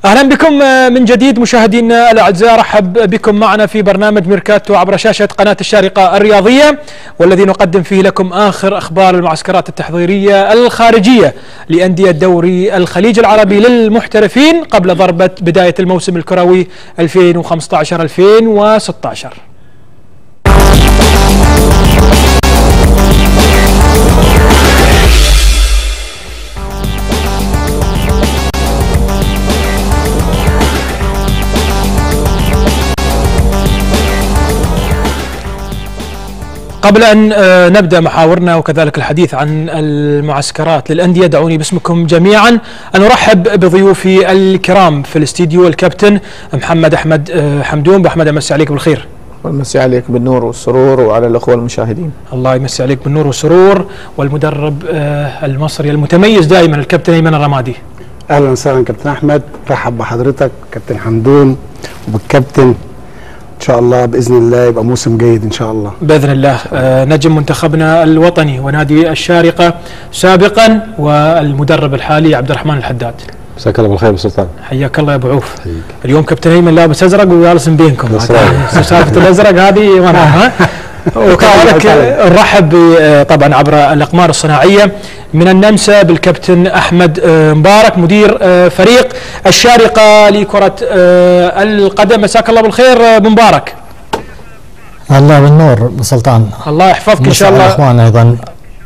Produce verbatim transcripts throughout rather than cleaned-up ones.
أهلا بكم من جديد مشاهدينا الأعزاء، رحب بكم معنا في برنامج ميركاتو عبر شاشة قناة الشارقة الرياضية، والذي نقدم فيه لكم آخر أخبار المعسكرات التحضيرية الخارجية لأندية دوري الخليج العربي للمحترفين قبل ضربة بداية الموسم الكروي ألفين وخمسة عشر ألفين وستة عشر. قبل أن نبدأ محاورنا وكذلك الحديث عن المعسكرات للأندية، دعوني باسمكم جميعا أن أرحب بضيوفي الكرام في الاستديو، الكابتن محمد أحمد حمدون. بأحمد أمسي عليك بالخير. ومسي عليك بالنور والسرور وعلى الأخوة المشاهدين. الله يمسي عليك بالنور والسرور. والمدرب المصري المتميز دائما الكابتن أيمن الرمادي. أهلا وسهلا كابتن أحمد، رحب بحضرتك كابتن حمدون وبالكابتن. إن شاء الله بإذن الله يبقى موسم جيد إن شاء الله بإذن الله. آه نجم منتخبنا الوطني ونادي الشارقة سابقا والمدرب الحالي عبد الرحمن الحداد. مساك الله بالخير ابو سلطان. حياك الله يا ابو عوف. اليوم كابتن ايمن لابس ازرق وجالس بينكم، سالفه الازرق هذه وانا ها. وكذلك نرحب طبعا عبر الاقمار الصناعيه من النمسا بالكابتن احمد مبارك مدير فريق الشارقه لكره القدم. مساك الله بالخير ابو مبارك. الله بالنور ابو سلطان. الله يحفظك ان شاء الله. الاخوان ايضا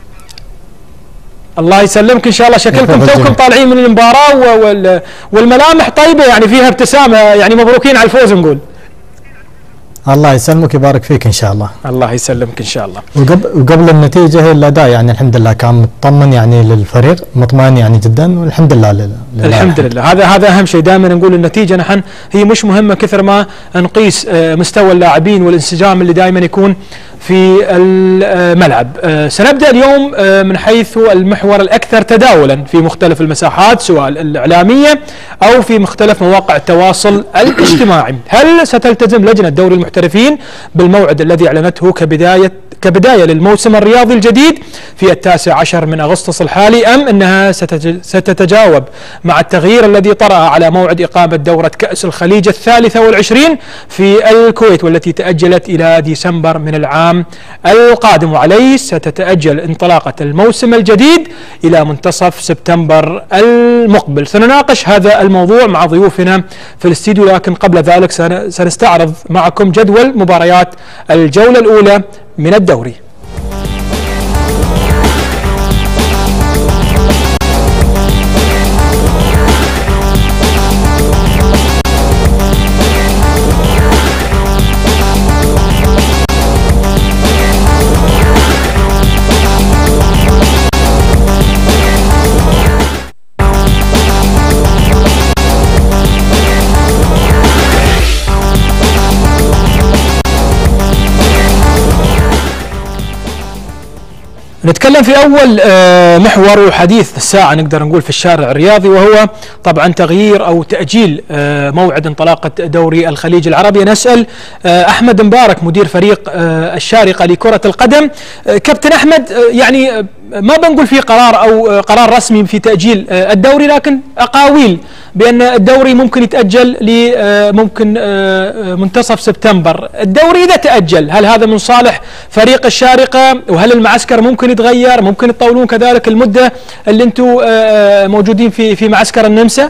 الله يسلمك ان شاء الله. شكلكم توكم طالعين من المباراه والملامح طيبه، يعني فيها ابتسامه، يعني مبروكين على الفوز نقول. الله يسلمك ويبارك فيك ان شاء الله. الله يسلمك ان شاء الله. وقبل وقبل النتيجه الاداء يعني الحمد لله كان مطمن يعني للفريق، مطمئن يعني جدا والحمد لله لله. الحمد لله، هذا هذا اهم شيء. دائما نقول النتيجه نحن هي مش مهمه كثر ما نقيس مستوى اللاعبين والانسجام اللي دائما يكون في الملعب. سنبدأ اليوم من حيث المحور الأكثر تداولا في مختلف المساحات سواء الإعلامية أو في مختلف مواقع التواصل الاجتماعي. هل ستلتزم لجنة دوري المحترفين بالموعد الذي أعلنته كبداية كبداية للموسم الرياضي الجديد في التاسع عشر من أغسطس الحالي، أم أنها ستتجاوب مع التغيير الذي طرأ على موعد إقامة دورة كأس الخليج الثالثة والعشرين في الكويت والتي تأجلت إلى ديسمبر من العام القادم، وعليه ستتأجل انطلاقة الموسم الجديد إلى منتصف سبتمبر المقبل؟ سنناقش هذا الموضوع مع ضيوفنا في الاستديو، لكن قبل ذلك سنستعرض معكم جدول مباريات الجولة الأولى من الدوري. نتكلم في أول محور وحديث الساعة نقدر نقول في الشارع الرياضي، وهو طبعا تغيير أو تأجيل موعد انطلاقة دوري الخليج العربي. نسأل أحمد مبارك مدير فريق الشارقة لكرة القدم. كابتن أحمد، يعني ما بنقول في قرار أو قرار رسمي في تأجيل الدوري، لكن أقاويل بأن الدوري ممكن يتأجل لممكن منتصف سبتمبر. الدوري إذا تأجل هل هذا من صالح فريق الشارقة؟ وهل المعسكر ممكن يتغير؟ ممكن تطولون كذلك المدة اللي أنتم موجودين في في معسكر النمسا؟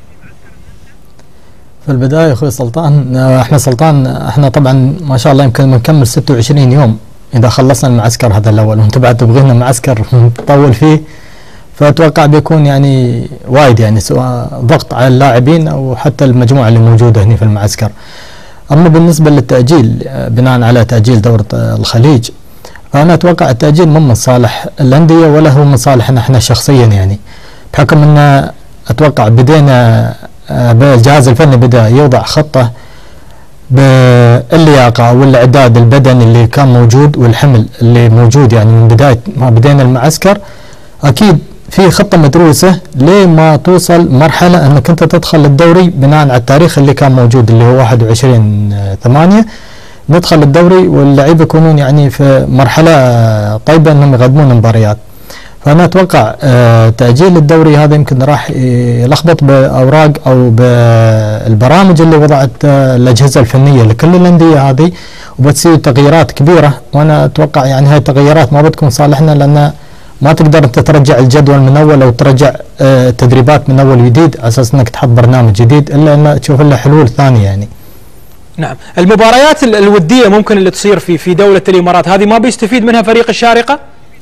في البداية أخوي سلطان أحمد سلطان، احنا طبعا ما شاء الله يمكن بنكمل ستة وعشرين يوم إذا خلصنا المعسكر هذا الأول، وأنتم بعد تبغينا معسكر نطول فيه، فأتوقع بيكون يعني وايد يعني سواء ضغط على اللاعبين أو حتى المجموعة اللي موجودة هنا في المعسكر. أما بالنسبة للتأجيل بناء على تأجيل دورة الخليج، فأنا أتوقع التأجيل مو من صالح الأندية ولا هو من صالحنا احنا شخصيا، يعني بحكم أن أتوقع بدينا بالجهاز الفني بدأ يوضع خطة باللياقة والإعداد البدني اللي كان موجود والحمل اللي موجود، يعني من بداية ما بدينا المعسكر أكيد في خطة مدروسة ليه ما توصل مرحلة أنك أنت تدخل الدوري بناء على التاريخ اللي كان موجود اللي هو واحد وعشرين ثمانية، ندخل الدوري واللعيبة يكونون يعني في مرحلة طيبة أنهم يقدمون مباريات. فانا اتوقع آه تاجيل الدوري هذا يمكن راح يلخبط باوراق او بالبرامج اللي وضعت آه الاجهزه الفنيه لكل الانديه هذه، وبتصير تغييرات كبيره. وانا اتوقع يعني هاي التغييرات ما بتكون صالحنا، لان ما تقدر انت ترجع الجدول من اول او ترجع آه تدريبات من اول جديد على اساس انك تحط برنامج جديد، الا ان تشوف له حلول ثانيه يعني. نعم، المباريات الوديه ممكن اللي تصير في في دوله الامارات هذه ما بيستفيد منها فريق الشارقه؟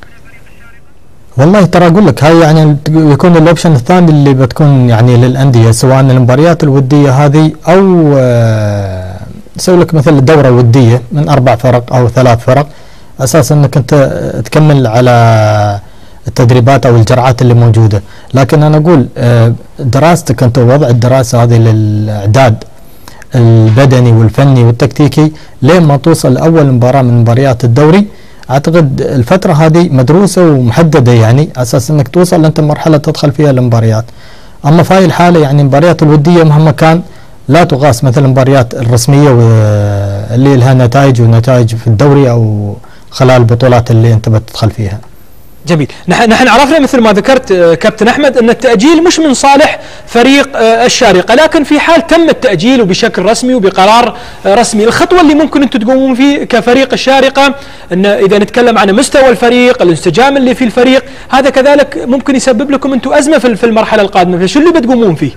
والله ترى اقول لك هاي يعني يكون الاوبشن الثاني اللي بتكون يعني للانديه، سواء المباريات الوديه هذه او آه يسوي لك مثل دوره وديه من اربع فرق او ثلاث فرق، اساس انك انت تكمل على التدريبات او الجرعات اللي موجوده. لكن انا اقول آه دراستك انت ووضع الدراسه هذه للاعداد البدني والفني والتكتيكي لين ما توصل لاول مباراه من مباريات الدوري، اعتقد الفتره هذه مدروسه ومحدده يعني على اساس انك توصل انت مرحله تدخل فيها المباريات. اما في هاي الحاله يعني المباريات الوديه مهما كان لا تقاس مثل المباريات الرسميه اللي لها نتائج ونتائج في الدوري او خلال البطولات اللي انت بتدخل فيها. جميل، نحن نحن عرفنا مثل ما ذكرت كابتن احمد ان التاجيل مش من صالح فريق الشارقه، لكن في حال تم التاجيل وبشكل رسمي وبقرار رسمي، الخطوه اللي ممكن انتم تقومون فيه كفريق الشارقه ان اذا نتكلم عن مستوى الفريق، الانسجام اللي في الفريق، هذا كذلك ممكن يسبب لكم انتم ازمه في المرحله القادمه، فشو اللي بتقومون فيه؟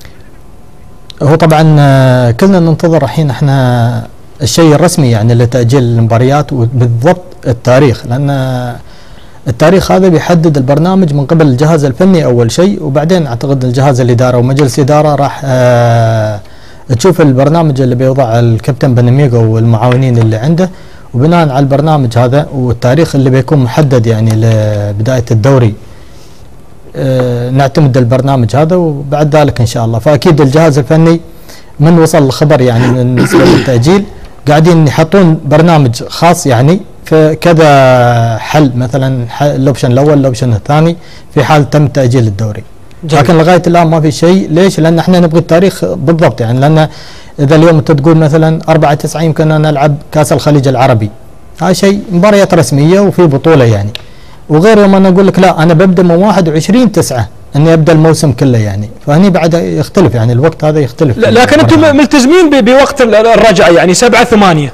هو طبعا كلنا ننتظر الحين احنا الشيء الرسمي يعني لتاجيل المباريات وبالضبط التاريخ، لان التاريخ هذا بيحدد البرنامج من قبل الجهاز الفني اول شيء، وبعدين اعتقد الجهاز الاداره ومجلس اداره راح آه تشوف البرنامج اللي بيوضع الكابتن بنميغو والمعاونين اللي عنده، وبناء على البرنامج هذا والتاريخ اللي بيكون محدد يعني لبدايه الدوري آه نعتمد البرنامج هذا، وبعد ذلك ان شاء الله. فاكيد الجهاز الفني من وصل الخبر يعني بالنسبه للتاجيل قاعدين يحطون برنامج خاص يعني في كذا حل، مثلا الاوبشن الاول الاوبشن الثاني في حال تم تاجيل الدوري. جميل. لكن لغايه الان ما في شيء، ليش؟ لان احنا نبغي التاريخ بالضبط يعني، لان اذا اليوم انت تقول مثلا أربعة تسعة يمكن ان نلعب كاس الخليج العربي، هذا شيء مباريات رسميه وفي بطوله يعني، وغير يوم انا اقول لك لا انا ببدا من واحد وعشرين تسعة اني ابدا الموسم كله يعني، فهني بعد يختلف يعني الوقت هذا يختلف. لكن انتم ملتزمين بوقت الرجعه يعني سبعة ثمانية؟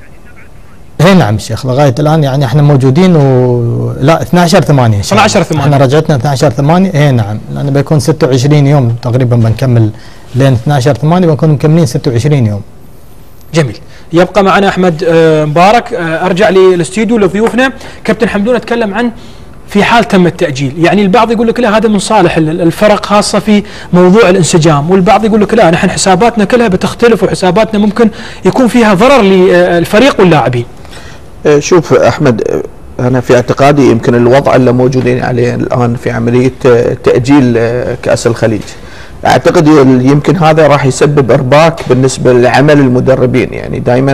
اي نعم شيخ، لغايه الان يعني احنا موجودين و لا اثني عشر ثمانية ان شاء الله. اثني عشر ثمانية احنا رجعتنا اثني عشر ثمانية. اي نعم، لانه بيكون ستة وعشرين يوم تقريبا بنكمل لين اثني عشر ثمانية بنكون مكملين ستة وعشرين يوم. جميل، يبقى معنا احمد مبارك. ارجع للاستديو لضيوفنا. كابتن حمدون اتكلم عن في حال تم التأجيل، يعني البعض يقول لك لا هذا من صالح الفرق خاصة في موضوع الانسجام، والبعض يقول لك لا نحن حساباتنا كلها بتختلف وحساباتنا ممكن يكون فيها ضرر للفريق واللاعبين. شوف أحمد، أنا في اعتقادي يمكن الوضع اللي موجودين عليه الآن في عملية تأجيل كأس الخليج، أعتقد يمكن هذا راح يسبب إرباك بالنسبة لعمل المدربين. يعني دائما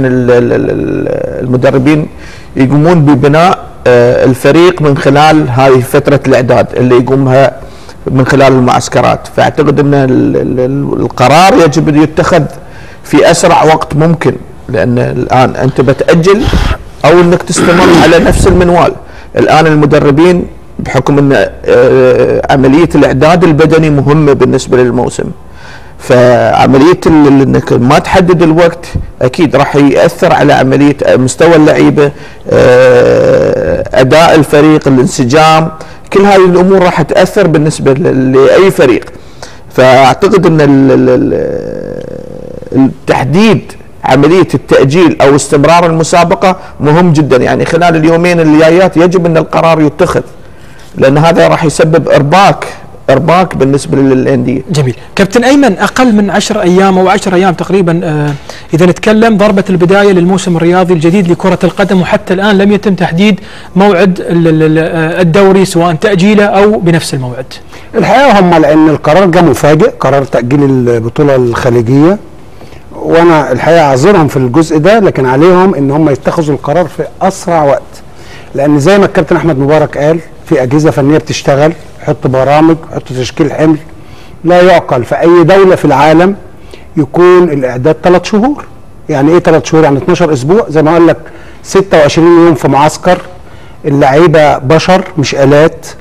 المدربين يقومون ببناء الفريق من خلال هذه فترة الإعداد اللي يقومها من خلال المعسكرات، فأعتقد أن القرار يجب أن يتخذ في أسرع وقت ممكن، لأن الآن أنت بتأجل أو أنك تستمر على نفس المنوال. الآن المدربين بحكم أن عملية الإعداد البدني مهمة بالنسبة للموسم، فعملية انك ما تحدد الوقت اكيد راح يأثر على عملية مستوى اللعيبة، اداء الفريق، الانسجام، كل هذه الامور راح تأثر بالنسبة لاي فريق. فاعتقد ان التحديد عملية التأجيل او استمرار المسابقة مهم جدا، يعني خلال اليومين الجايات يجب ان القرار يتخذ، لان هذا راح يسبب ارباك ارباك بالنسبه للانديه. جميل، كابتن ايمن، اقل من عشر ايام او عشر ايام تقريبا آه اذا نتكلم ضربه البدايه للموسم الرياضي الجديد لكره القدم، وحتى الان لم يتم تحديد موعد الدوري سواء تاجيله او بنفس الموعد. الحقيقه هم لان القرار جاء مفاجئ، قرار تاجيل البطوله الخليجيه، وانا الحقيقه اعذرهم في الجزء ده، لكن عليهم ان هم يتخذوا القرار في اسرع وقت، لان زي ما الكابتن احمد مبارك قال في اجهزه فنيه بتشتغل، حط برامج، حط تشكيل حمل. لا يعقل في اي دوله في العالم يكون الاعداد ثلاث شهور. يعني ايه ثلاث شهور؟ يعني اثناشر اسبوع، زي ما اقول لك ستة وعشرين يوم في معسكر. اللعيبه بشر مش الات،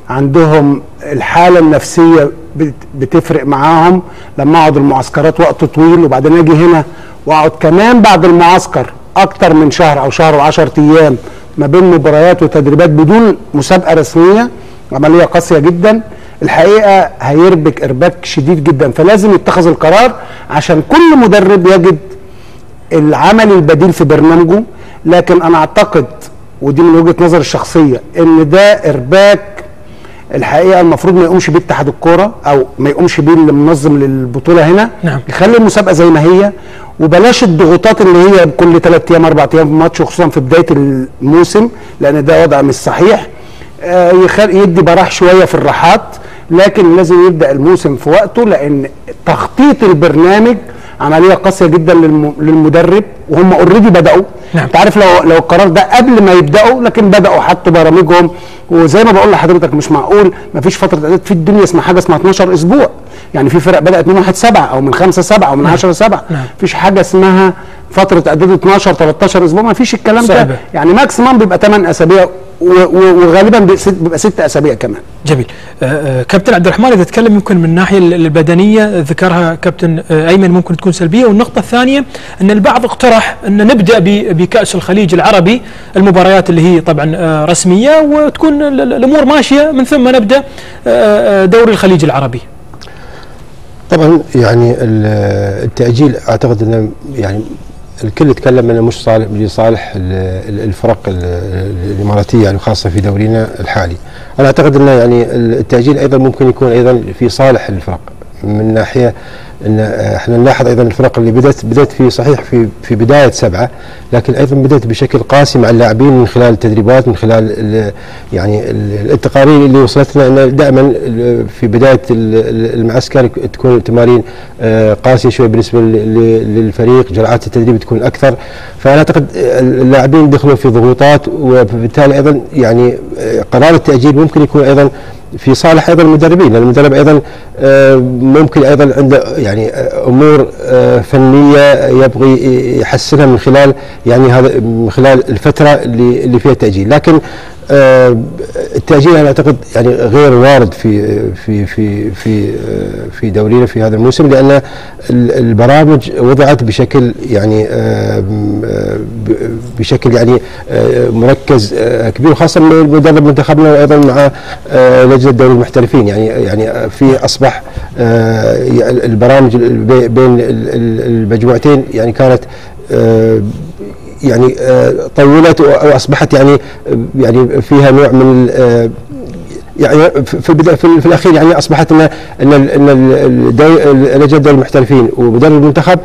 عندهم الحاله النفسيه بتفرق معاهم. لما اقعد المعسكرات وقت طويل وبعدين اجي هنا واقعد كمان بعد المعسكر اكتر من شهر او شهر وعشر ايام ما بين مباريات وتدريبات بدون مسابقه رسميه، عمليه قاسيه جدا الحقيقه، هيربك ارباك شديد جدا. فلازم يتخذ القرار عشان كل مدرب يجد العمل البديل في برنامجه. لكن انا اعتقد ودي من وجهه نظري الشخصيه ان ده ارباك الحقيقه المفروض ما يقومش بيه اتحاد الكوره او ما يقومش بيه اللي منظم للبطوله هنا. نعم. يخلي المسابقه زي ما هي وبلاش الضغوطات اللي هي كل ثلاث ايام اربع ايام في ماتش، وخصوصا في بدايه الموسم لان ده وضع مش صحيح. آه يدي براح شويه في الراحات، لكن لازم يبدا الموسم في وقته لان تخطيط البرنامج عمليه قاسيه جدا للمدرب وهم اوريدي بداوا. نعم. انت عارف لو لو القرار ده قبل ما يبداوا، لكن بداوا حطوا برامجهم. وزي ما بقول لحضرتك مش معقول ما فيش فتره اعداد في الدنيا اسمها حاجه اسمها اتناشر اسبوع. يعني في فرق بدات من واحد سبعة او من خمسة سبعة او من عشرة سبعة. نعم. مفيش حاجه اسمها فتره اعداد اتناشر تلتاشر اسبوع، ما فيش الكلام ده. يعني ماكسيمم بيبقى ثمانية اسابيع وغالبا بيبقى ست اسابيع كمان. جميل. آه كابتن عبد الرحمن اذا تكلم يمكن من الناحيه البدنيه ذكرها كابتن آه ايمن ممكن تكون سلبيه، والنقطه الثانيه ان البعض اقترح ان نبدا بكاس الخليج العربي المباريات اللي هي طبعا آه رسميه وتكون الامور ماشيه من ثم نبدا آه دوري الخليج العربي. طبعا يعني التاجيل اعتقد انه يعني الكل يتكلم انه مش صالح لصالح الفرق الاماراتيه يعني خاصه في دورينا الحالي. انا اعتقد انه يعني التاجيل ايضا ممكن يكون ايضا في صالح الفرق من ناحيه ان احنا نلاحظ ايضا الفرق اللي بدات بدات في صحيح في في بدايه سبعه، لكن ايضا بدات بشكل قاسي مع اللاعبين من خلال التدريبات، من خلال يعني التقارير اللي وصلتنا ان دائما في بدايه المعسكر تكون التمارين قاسيه شوي بالنسبه للفريق، جرعات التدريب تكون اكثر. فانا اعتقد اللاعبين دخلوا في ضغوطات، وبالتالي ايضا يعني قرار التاجيل ممكن يكون ايضا في صالح ايضا المدربين، لان المدرب ايضا ممكن ايضا عنده يعني امور فنيه يبغي يحسنها من خلال يعني هذا من خلال الفتره اللي اللي فيها تاجيل. لكن التاجيل انا اعتقد يعني غير وارد في في في في في دورينا في هذا الموسم، لان البرامج وضعت بشكل يعني بشكل يعني مركز كبير، وخاصه من مدرب منتخبنا وايضا مع لجنه دوري المحترفين. يعني يعني في اصبح البرامج بين المجموعتين يعني كانت يعني طولت واصبحت يعني يعني فيها نوع من يعني في البدايه في, في الاخير يعني اصبحت ان ان ان لجنه دوري المحترفين ومدرب المنتخب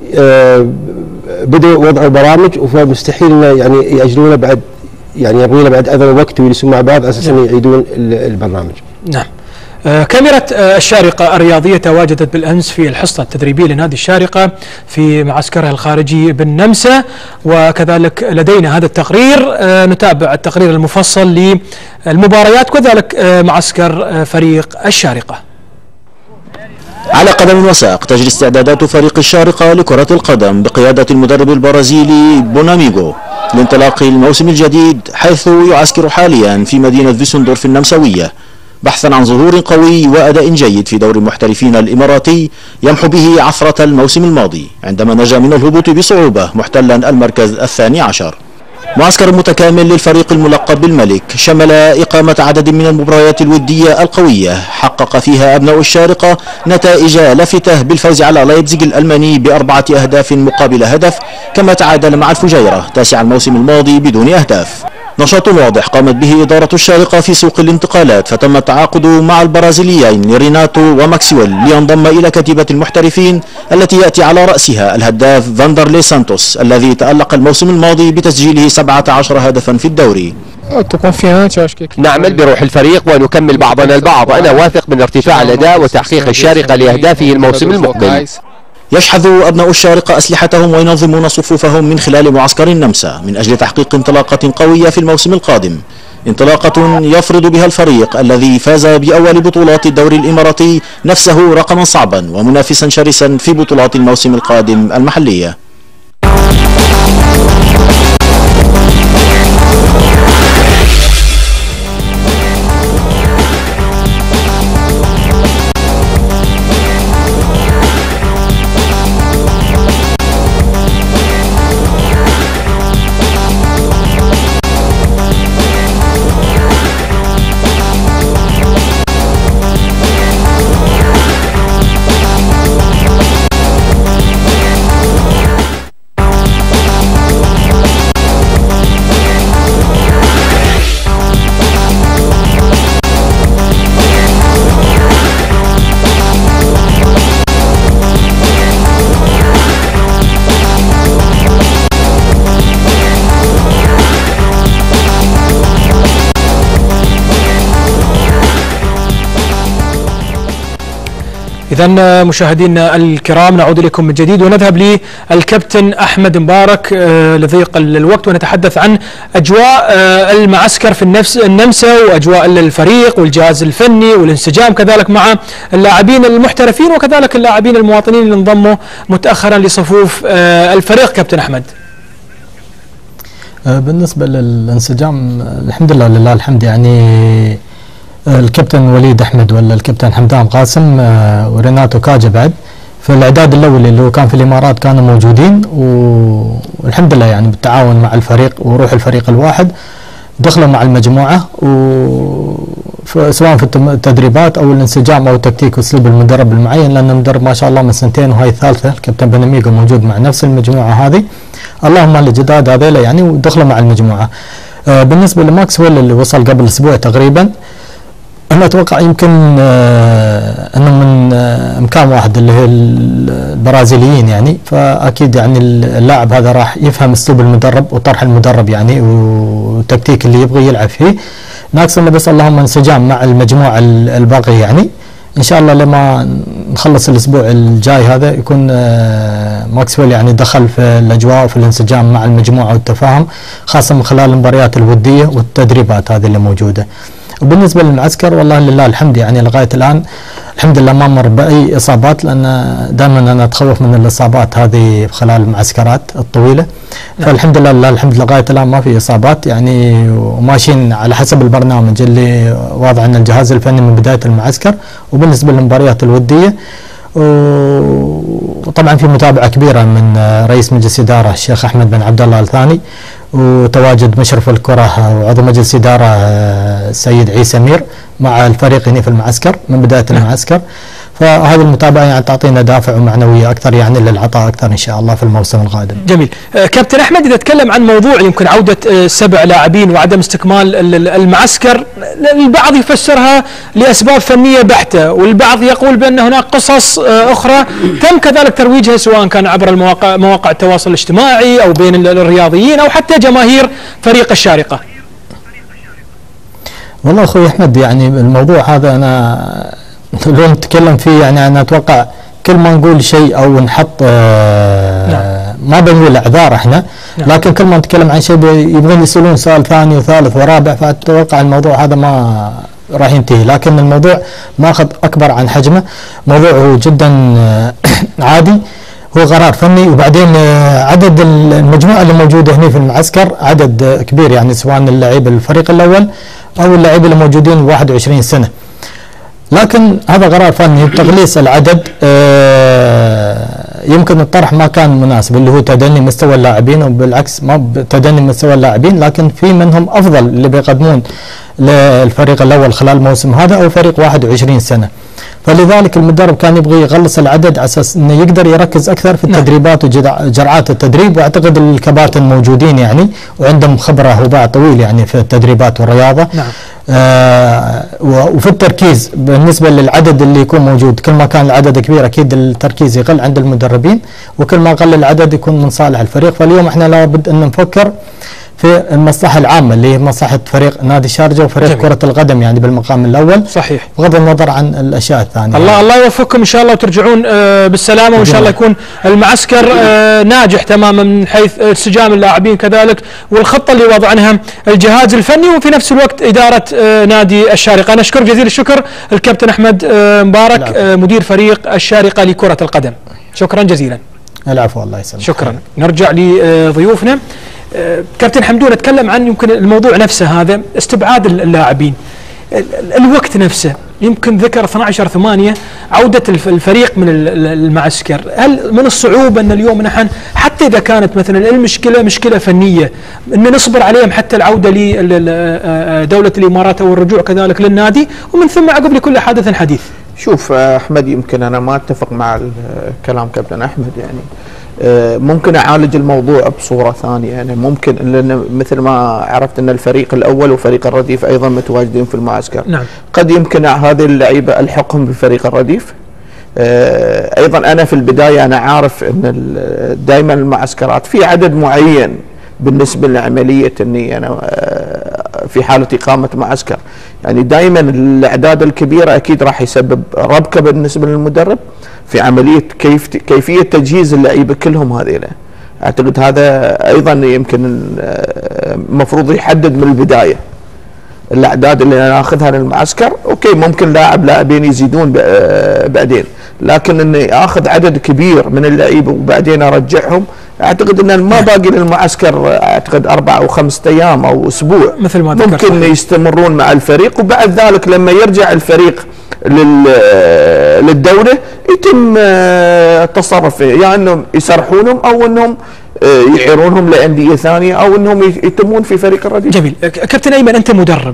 بدأوا وضع برامج، فمستحيل انه يعني ياجلونه بعد يعني يبغون بعد ايضا وقت ويجلسون مع بعض اساسا يعيدون البرنامج. نعم. آه كاميرا آه الشارقة الرياضية تواجدت بالأمس في الحصة التدريبية لنادي الشارقة في معسكرها الخارجي بالنمسا، وكذلك لدينا هذا التقرير. آه نتابع التقرير المفصل للمباريات وكذلك آه معسكر آه فريق الشارقة. على قدم وساق تجري استعدادات فريق الشارقة لكرة القدم بقيادة المدرب البرازيلي بوناميغو لانطلاق الموسم الجديد، حيث يعسكر حاليا في مدينة فيسندورف النمساوية بحثا عن ظهور قوي وأداء جيد في دوري المحترفين الإماراتي يمحو به عثرة الموسم الماضي عندما نجا من الهبوط بصعوبة محتلا المركز الثاني عشر. معسكر متكامل للفريق الملقب بالملك شمل إقامة عدد من المباريات الودية القوية حقق فيها أبناء الشارقة نتائج لافتة بالفوز على لايبزيغ الألماني بأربعة أهداف مقابل هدف، كما تعادل مع الفجيرة تاسع الموسم الماضي بدون أهداف. نشاط واضح قامت به إدارة الشارقة في سوق الانتقالات، فتم التعاقد مع البرازيليين ريناتو وماكسويل لينضم إلى كتيبة المحترفين التي يأتي على رأسها الهداف فاندرلي سانتوس الذي تألق الموسم الماضي بتسجيله سبعة عشر هدفا في الدوري. نعمل بروح الفريق ونكمل بعضنا البعض. أنا واثق من ارتفاع الأداء وتحقيق الشارقة لأهدافه الموسم المقبل. يشحذ أبناء الشارقة أسلحتهم وينظمون صفوفهم من خلال معسكر النمسا من أجل تحقيق انطلاقة قوية في الموسم القادم، انطلاقة يفرض بها الفريق الذي فاز بأول بطولات الدوري الإماراتي نفسه رقما صعبا ومنافسا شرسا في بطولات الموسم القادم المحلية. إذا مشاهدينا الكرام نعود إليكم من جديد ونذهب للكابتن أحمد مبارك لضيق الوقت ونتحدث عن أجواء المعسكر في النفس النمسا وأجواء الفريق والجهاز الفني والانسجام كذلك مع اللاعبين المحترفين وكذلك اللاعبين المواطنين اللي انضموا متأخرا لصفوف الفريق. كابتن أحمد، بالنسبة للانسجام الحمد لله لله الحمد، يعني الكابتن وليد أحمد ولا الكابتن حمدان قاسم وريناتو كاجا بعد في الإعداد الأول اللي هو كان في الإمارات كانوا موجودين، والحمد لله يعني بالتعاون مع الفريق وروح الفريق الواحد دخلوا مع المجموعة، سواء في التدريبات أو الانسجام أو التكتيك وأسلوب المدرب المعين، لأن المدرب ما شاء الله من سنتين وهاي الثالثة الكابتن بناميغو موجود مع نفس المجموعة هذه، اللهم الجداد هذيلا يعني ودخلوا مع المجموعة. بالنسبة لماكسويل اللي وصل قبل أسبوع تقريبا، أنا أتوقع يمكن آه أنه من آه مكان واحد اللي هي البرازيليين يعني، فأكيد يعني اللاعب هذا راح يفهم أسلوب المدرب وطرح المدرب يعني والتكتيك اللي يبغى يلعب فيه. ناقصنا بس اللهم انسجام مع المجموعة الباقية يعني، إن شاء الله لما نخلص الأسبوع الجاي هذا يكون آه ماكسويل يعني دخل في الأجواء وفي الانسجام مع المجموعة والتفاهم، خاصة من خلال المباريات الودية والتدريبات هذه اللي موجودة. وبالنسبة للمعسكر والله لله الحمد يعني لغاية الآن الحمد لله ما مر بأي إصابات، لأن دائما أنا أتخوف من الإصابات هذه خلال المعسكرات الطويلة. نعم. فالحمد لله لله الحمد لغاية الآن ما في إصابات يعني، وماشيين على حسب البرنامج اللي واضع عن الجهاز الفني من بداية المعسكر. وبالنسبة للمباريات الودية وطبعا في متابعة كبيرة من رئيس مجلس إدارة الشيخ أحمد بن عبد الله الثاني، وتواجد مشرف الكرة وعضو مجلس إدارة السيد عيسى مير مع الفريق هنا في المعسكر من بداية المعسكر. فهذه المتابعة يعني تعطينا دافع ومعنوية أكثر يعني للعطاء أكثر إن شاء الله في الموسم القادم. جميل. كابتن أحمد، إذا تكلم عن موضوع يمكن عودة سبع لاعبين وعدم استكمال المعسكر، البعض يفسرها لأسباب فنية بحتة، والبعض يقول بأن هناك قصص أخرى تم كذلك ترويجها سواء كان عبر المواقع مواقع التواصل الاجتماعي أو بين الرياضيين أو حتى جماهير فريق الشارقة. والله أخوي أحمد يعني الموضوع هذا أنا لو نتكلم فيه يعني أنا أتوقع كل ما نقول شيء أو نحط آه نعم. ما بنقول أعذار إحنا، نعم. لكن كل ما نتكلم عن شيء يبغون يسألون سؤال ثاني وثالث ورابع، فأتوقع الموضوع هذا ما راح ينتهي. لكن الموضوع ما أخذ أكبر عن حجمه، موضوع جدا عادي، هو قرار فني. وبعدين عدد المجموعة اللي موجودة هنا في المعسكر عدد كبير يعني، سواء اللاعب الفريق الأول أو اللاعبين اللي موجودين واحد وعشرين سنة، لكن هذا قرار فني بتقليص العدد. يمكن الطرح ما كان مناسب اللي هو تدني مستوى اللاعبين، وبالعكس ما تدني مستوى اللاعبين، لكن في منهم أفضل اللي بيقدمون للفريق الأول خلال الموسم هذا أو فريق واحد وعشرين سنة. فلذلك المدرب كان يبغى يقلص العدد على اساس انه يقدر يركز اكثر في التدريبات وجرعات التدريب، واعتقد الكباتن موجودين يعني وعندهم خبره وباع طويل يعني في التدريبات والرياضه. نعم. آه وفي التركيز بالنسبه للعدد اللي يكون موجود، كل ما كان العدد كبير اكيد التركيز يقل عند المدربين، وكل ما قل العدد يكون من صالح الفريق. فاليوم احنا لابد ان نفكر في المصلحة العامة اللي هي مصلحة فريق نادي الشارقة وفريق جميل. كرة القدم يعني بالمقام الأول. صحيح. بغض النظر عن الأشياء الثانية. الله يعني. الله يوفقكم إن شاء الله وترجعون آه بالسلامة، وإن شاء الله يكون المعسكر آه ناجح تماما من حيث انسجام اللاعبين كذلك، والخطة اللي وضعناها الجهاز الفني وفي نفس الوقت إدارة آه نادي الشارقة. أنا أشكر جزيل الشكر الكابتن أحمد آه مبارك آه مدير فريق الشارقة لكرة القدم. شكرا جزيلا. العفو، الله يسلمك. شكرا. نرجع لضيوفنا. كابتن حمدون، اتكلم عن يمكن الموضوع نفسه هذا، استبعاد اللاعبين، الوقت نفسه، يمكن ذكر اثني عشر ثمانية عودة الفريق من المعسكر. هل من الصعوبة أن اليوم نحن حتى إذا كانت مثلا المشكلة مشكلة فنية أن نصبر عليهم حتى العودة لدولة الإمارات أو الرجوع كذلك للنادي، ومن ثم عقب لكل حادث حديث؟ شوف أحمد، يمكن أنا ما أتفق مع كلام كابتن أحمد يعني. ممكن أعالج الموضوع بصورة ثانية يعني، ممكن لأن مثل ما عرفت أن الفريق الأول وفريق الرديف أيضا متواجدين في المعسكر. نعم. قد يمكن هذه اللعيبة ألحقهم بفريق الرديف. أيضا أنا في البداية أنا عارف أن دائما المعسكرات في عدد معين بالنسبة لعملية أني أنا في حاله اقامه معسكر. يعني دائما الاعداد الكبيره اكيد راح يسبب ربكه بالنسبه للمدرب في عمليه كيف كيفيه تجهيز اللعيبه كلهم هذيلا. اعتقد هذا ايضا يمكن المفروض يحدد من البدايه الاعداد اللي ناخذها للمعسكر. اوكي ممكن لاعب لاعبين يزيدون بعدين، لكن اني اخذ عدد كبير من اللعيبه وبعدين ارجعهم، اعتقد ان ما باقي للمعسكر اعتقد اربع او خمسة ايام او اسبوع مثل ما ممكن يستمرون مع الفريق، وبعد ذلك لما يرجع الفريق للدوله يتم التصرف فيه، يا يعني انهم يسرحونهم او انهم يعيرونهم لانديه ثانيه او انهم يتمون في فريق الرديف. جميل. كابتن ايمن، انت مدرب،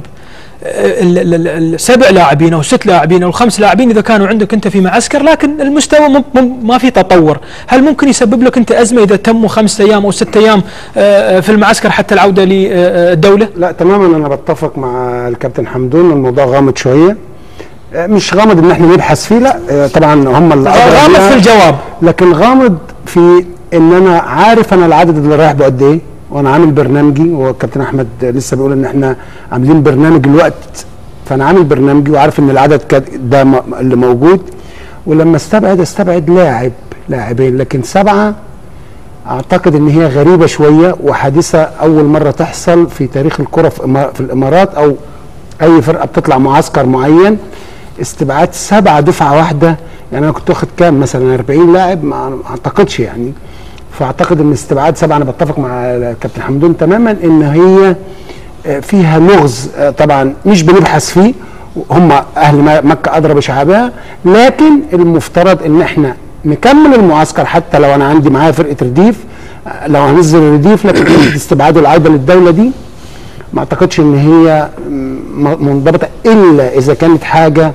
السبع لاعبين او ست لاعبين او الخمس لاعبين اذا كانوا عندك انت في معسكر لكن المستوى ما في تطور، هل ممكن يسبب لك انت ازمه اذا تموا خمسة ايام او ست ايام في المعسكر حتى العوده للدوله؟ لا تماما، انا بتفق مع الكابتن حمدون، الموضوع غامض شويه، مش غامض ان احنا نبحث فيه، لا طبعا هم اللي غامض في الجواب، لكن غامض في ان انا عارف انا العدد اللي رايح بقد ايه، وانا عامل برنامجي، والكابتن احمد لسه بيقول ان احنا عاملين برنامج الوقت، فانا عامل برنامجي وعارف ان العدد ده اللي موجود، ولما استبعد استبعد لاعب لاعبين، لكن سبعه اعتقد ان هي غريبه شويه وحادثه اول مره تحصل في تاريخ الكره في الامارات او اي فرقه بتطلع معسكر معين، استبعاد سبعه دفعه واحده. يعني انا كنت واخد كام مثلا أربعين لاعب، ما اعتقدش يعني، فاعتقد ان استبعاد سبعه، انا بتفق مع الكابتن حمدون تماما ان هي فيها لغز، طبعا مش بنبحث فيه، هم اهل مكه ادرى بشعابها، لكن المفترض ان احنا نكمل المعسكر حتى لو انا عندي معايا فرقه رديف، لو هنزل الرديف، لكن استبعاد العوده للدوله دي ما اعتقدش ان هي منضبطه الا اذا كانت حاجه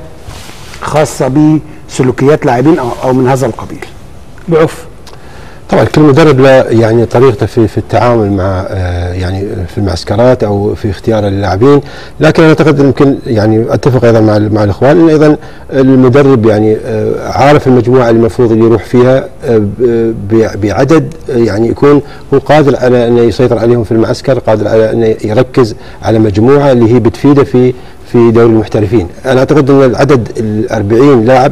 خاصه بسلوكيات لاعبين او او من هذا القبيل. بعوف. طبعا كل مدرب له يعني طريقته في في التعامل مع آه يعني في المعسكرات او في اختيار اللاعبين، لكن انا اعتقد يمكن يعني اتفق ايضا مع مع الاخوان ان ايضا المدرب يعني آه عارف المجموعه اللي المفروض اللي يروح فيها آه بعدد آه يعني يكون هو قادر على انه يسيطر عليهم في المعسكر، قادر على انه يركز على مجموعه اللي هي بتفيده في في دوري المحترفين. انا اعتقد ان العدد ال أربعين لاعب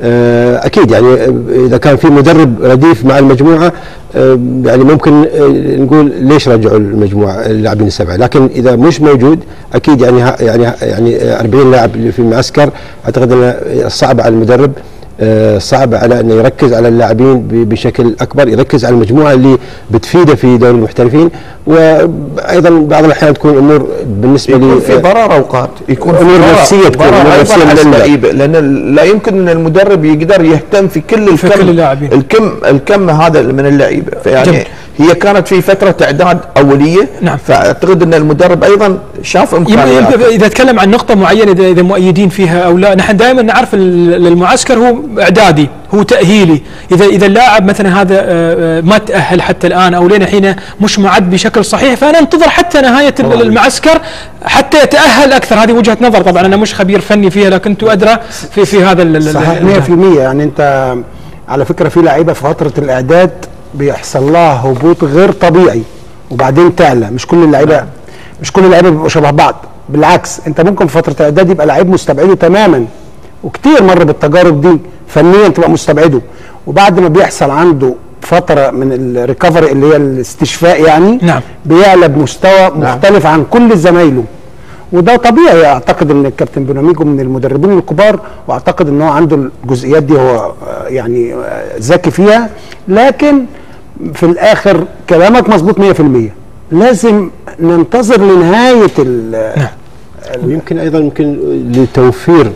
اكيد يعني اذا كان في مدرب رديف مع المجموعه يعني ممكن نقول ليش رجعوا المجموعه اللاعبين السبعه، لكن اذا مش موجود اكيد يعني يعني يعني أربعين لاعب في المعسكر اعتقد انه صعب على المدرب، صعب على انه يركز على اللاعبين بشكل اكبر، يركز على المجموعه اللي بتفيده في دوري المحترفين، وايضا بعض الاحيان تكون امور بالنسبه لي يكون في ضرر اوقات، يكون امور نفسيه تكون امور نفسيه من اللعيبه، لان لا يمكن ان المدرب يقدر يهتم في كل الكم في كل اللاعبين الكم الكم هذا من اللعيبه، فيعني هي كانت في فتره اعداد اوليه. نعم. فاعتقد ان المدرب ايضا شاف امكانيات. اذا تكلم عن نقطه معينه اذا اذا مؤيدين فيها او لا، نحن دائما نعرف المعسكر هو اعدادي، هو تاهيلي، اذا اذا اللاعب مثلا هذا ما تاهل حتى الان او لين الحين مش معد بشكل صحيح، فانا انتظر حتى نهايه المعسكر حتى يتاهل اكثر. هذه وجهه نظر، طبعا انا مش خبير فني فيها لكن انتم ادرى في في هذا صحيح مئة بالمئة. يعني انت على فكره في لعيبه في فتره الاعداد بيحصل لها هبوط غير طبيعي وبعدين تعلى، مش كل اللعيبه مش كل اللعيبه بيبقوا شبه بعض، بالعكس انت ممكن في فتره الاعداد يبقى لعيب مستبعده تماما، وكتير مر بالتجارب دي فنيا تبقى مستبعده، وبعد ما بيحصل عنده فتره من الريكفري اللي هي الاستشفاء يعني نعم. بيعلى بمستوى مختلف نعم. عن كل زمايله، وده طبيعي. اعتقد ان الكابتن بوناميجو من المدربين الكبار، واعتقد ان هو عنده الجزئيات دي هو يعني ذكي فيها، لكن في الاخر كلامك مظبوط مئة بالمئة، لازم ننتظر لنهايه ال نعم. ويمكن ايضا يمكن لتوفير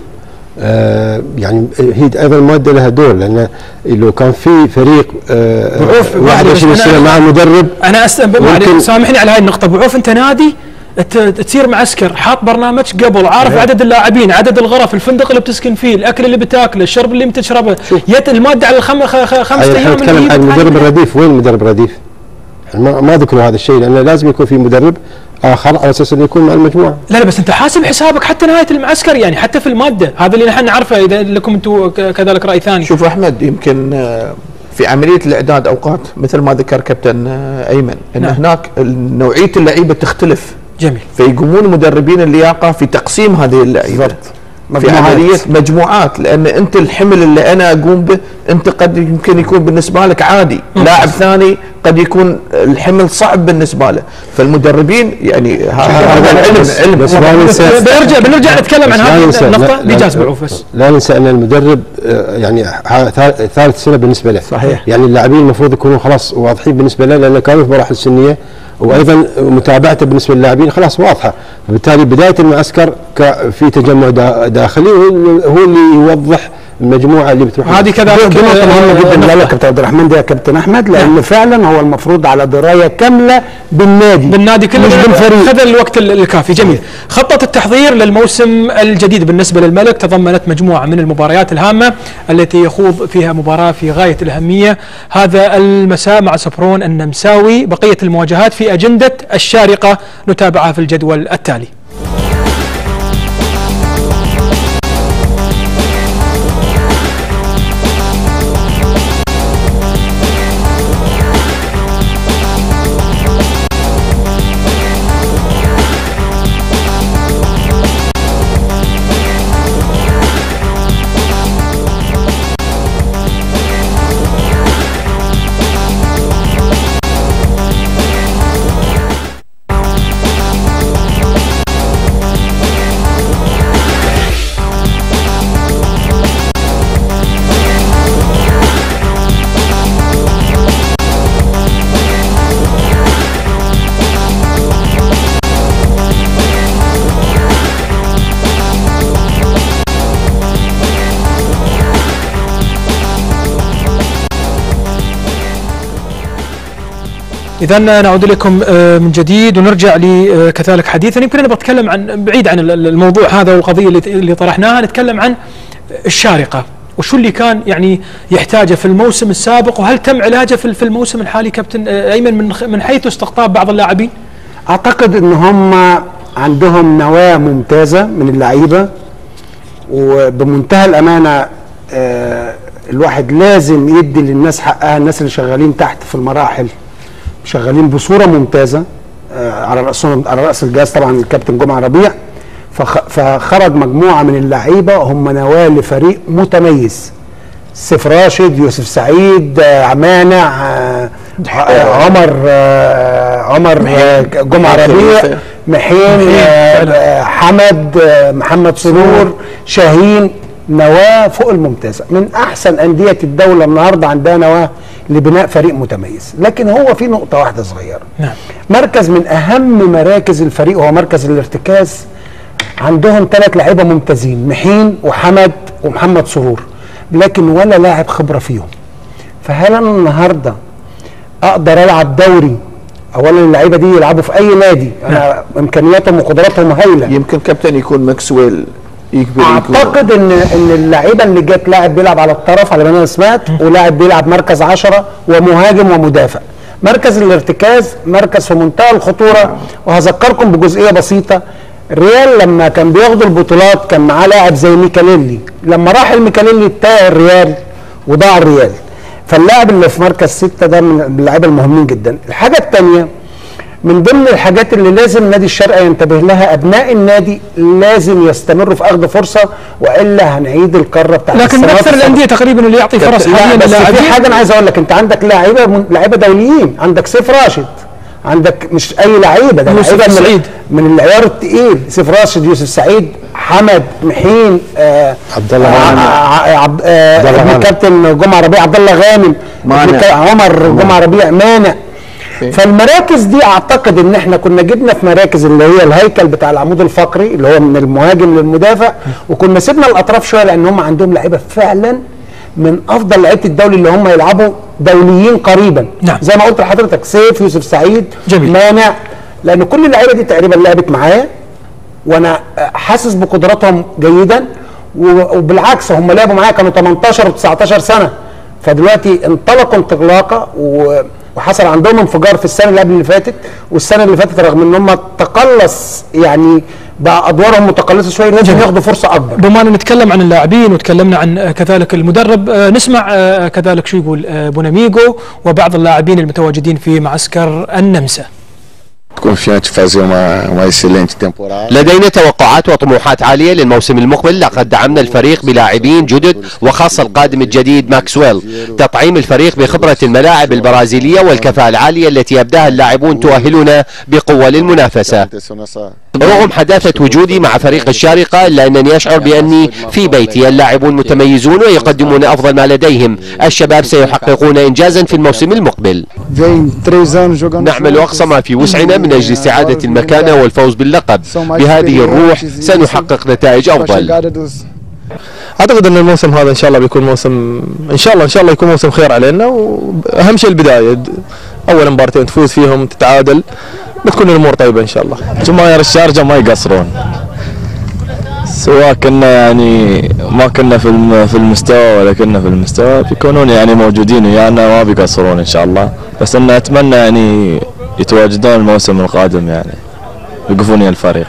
آه يعني هي ايضا الماده لها دور، لان لو كان في فريق آه واحد وعشرين سنه مع مدرب، انا أست... سامحني على هاي النقطه. ابو عوف، انت نادي تصير معسكر حاط برنامج قبل، عارف عدد اللاعبين، عدد الغرف، الفندق اللي بتسكن فيه، الاكل اللي بتاكله، الشرب اللي بتشربه، يت الماده على الخم... خمس ايام. احنا نتكلم عن المدرب الرديف، وين المدرب الرديف؟ ما, ما ذكروا هذا الشيء، لانه لازم يكون في مدرب اخر على اساس انه يكون مع المجموعه. لا لا، بس انت حاسب حسابك حتى نهايه المعسكر، يعني حتى في الماده، هذا اللي نحن نعرفه، اذا لكم انتم كذلك راي ثاني. شوف احمد، يمكن في عمليه الاعداد اوقات مثل ما ذكر كابتن ايمن ان نعم. هناك نوعيه اللعيبه تختلف. جميل. جميل. فيقومون مدربين اللياقه في تقسيم هذه اللعيبه في عمليه مجموعات، لان انت الحمل اللي انا اقوم به انت قد يمكن يكون بالنسبه لك عادي، لاعب ثاني قد يكون الحمل صعب بالنسبه له، فالمدربين يعني هذا العلم علم. بس لا ننسى بنرجع بنرجع نتكلم عن هذه النقطه دي جاز بعوف. بس لا ننسى ان المدرب يعني ثالث سنه بالنسبه له، صحيح. يعني اللاعبين المفروض يكونوا خلاص واضحين بالنسبه له، لان كانوا في مراحل سنيه، وايضا متابعته بالنسبه للاعبين خلاص واضحه، فبالتالي بدايه المعسكر في تجمع داخلي هو اللي يوضح المجموعه اللي بتروح. هذه كذلك نقطه مهمه جدا. لا لا كابتن عبد الرحمن، ده يا كابتن احمد، لان فعلا هو المفروض على درايه كامله بالنادي بالنادي كله مش بالفريق، خذ الوقت الكافي. جميل. خطه التحضير للموسم الجديد بالنسبه للملك تضمنت مجموعه من المباريات الهامه التي يخوض فيها مباراه في غايه الاهميه هذا المساء مع سفرون النمساوي. بقيه المواجهات في اجنده الشارقه نتابعها في الجدول التالي. إذا نعود لكم من جديد ونرجع لكذلك حديثا. يمكن أنا بتكلم عن بعيد عن الموضوع هذا والقضية اللي طرحناها، نتكلم عن الشارقة وشو اللي كان يعني يحتاجه في الموسم السابق، وهل تم علاجه في الموسم الحالي كابتن أيمن من من حيث استقطاب بعض اللاعبين؟ أعتقد إن هم عندهم نواة ممتازة من اللعيبة، وبمنتهى الأمانة آه الواحد لازم يدي للناس حقها، الناس اللي شغالين تحت في المراحل شغالين بصوره ممتازه، آه على راسهم على راس الجهاز طبعا الكابتن جمعه ربيع. فخرج مجموعه من اللعيبه هم نواه لفريق متميز، سيف راشد، يوسف سعيد، آه مانع، آه آه عمر آه عمر آه جمعه ربيع، محين، آه حمد، آه محمد سرور، شاهين. نواه فوق الممتازه، من احسن انديه الدوله النهارده عندها نواه لبناء فريق متميز. لكن هو في نقطه واحده صغيره، نعم. مركز من اهم مراكز الفريق هو مركز الارتكاز. عندهم ثلاث لعيبه ممتازين، محين وحمد ومحمد سرور، لكن ولا لاعب خبره فيهم. فهل انا النهارده اقدر العب دوري؟ اولا اللعيبه دي يلعبوا في اي نادي، انا امكانياتهم وقدراتهم هايله. يمكن كابتن يكون ماكسويل اعتقد ان ان اللعيبه اللي جت لاعب بيلعب على الطرف على ما انا سمعت، ولاعب بيلعب مركز عشرة ومهاجم ومدافع. مركز الارتكاز مركز في منتهى الخطوره. وهذكركم بجزئيه بسيطه، الريال لما كان بياخد البطولات كان معاه لاعب زي ميكاليلي، لما راح الميكاليلي تاه الريال وضاع الريال. فاللاعب اللي في مركز ستة ده من اللعيبه المهمين جدا. الحاجه الثانيه من ضمن الحاجات اللي لازم نادي الشارقة ينتبه لها، ابناء النادي لازم يستمروا في اخذ فرصه، والا هنعيد الكره بتاعت لكن من اكثر الانديه تقريبا اللي يعطي فرص حاليا. بس في حاجه انا عايز اقول لك، انت عندك لعيبه لعيبه دوليين، عندك سيف راشد، عندك مش اي لعيبه، ده لعيبه من, من العيار الثقيل. سيف راشد، يوسف سعيد، حمد، محين، آه عبد الله غانم، عبد آه كابتن جمعه ربيع، عبد الله غانم، عمر جمعه ربيع، مانع. فالمراكز دي اعتقد ان احنا كنا جبنا في مراكز اللي هي الهيكل بتاع العمود الفقري اللي هو من المهاجم للمدافع، وكنا سيبنا الاطراف شويه لان هم عندهم لعيبه فعلا من افضل لعيبه الدوري اللي هم يلعبوا دوليين قريبا. نعم. زي ما قلت لحضرتك، سيف، يوسف سعيد، جميل. مانع، لان كل اللعيبه دي تقريبا لعبت معايا وانا حاسس بقدراتهم جيدا، وبالعكس هم لعبوا معايا كانوا تمنتاشر وتسعتاشر سنه، فدلوقتي انطلقوا انطلاقه و وحصل عندهم انفجار في السنه اللي قبل اللي فاتت والسنه اللي فاتت، رغم ان هم تقلص يعني بقى ادوارهم متقلصه شويه، لازم ياخدوا فرصه اكبر. بما ان نتكلم عن اللاعبين وتكلمنا عن كذلك المدرب، نسمع كذلك شو يقول بوناميغو وبعض اللاعبين المتواجدين في معسكر النمسا. لدينا توقعات وطموحات عالية للموسم المقبل. لقد دعمنا الفريق بلاعبين جدد وخاصة القادم الجديد ماكسويل. تطعيم الفريق بخبرة الملاعب البرازيلية والكفاءة العالية التي يبداها اللاعبون تؤهلنا بقوة للمنافسة. رغم حداثة وجودي مع فريق الشارقة إلا أنني أشعر بأني في بيتي. اللاعبون متميزون ويقدمون أفضل ما لديهم. الشباب سيحققون إنجازا في الموسم المقبل. نعمل أقصى ما في وسعنا من أجل استعادة المكانة والفوز باللقب. بهذه الروح سنحقق نتائج أفضل. اعتقد ان الموسم هذا ان شاء الله بيكون موسم ان شاء الله ان شاء الله يكون موسم خير علينا، واهم شيء البدايه. اول مباراتين تفوز فيهم تتعادل بتكون الامور طيبه ان شاء الله. جماهير الشارقة ما يقصرون، سواء كنا يعني ما كنا في في المستوى ولا كنا في المستوى بيكونون يعني موجودين ويانا ما بيقصرون ان شاء الله. بس انا اتمنى يعني يتواجدون الموسم القادم يعني يوقفون ويا الفريق.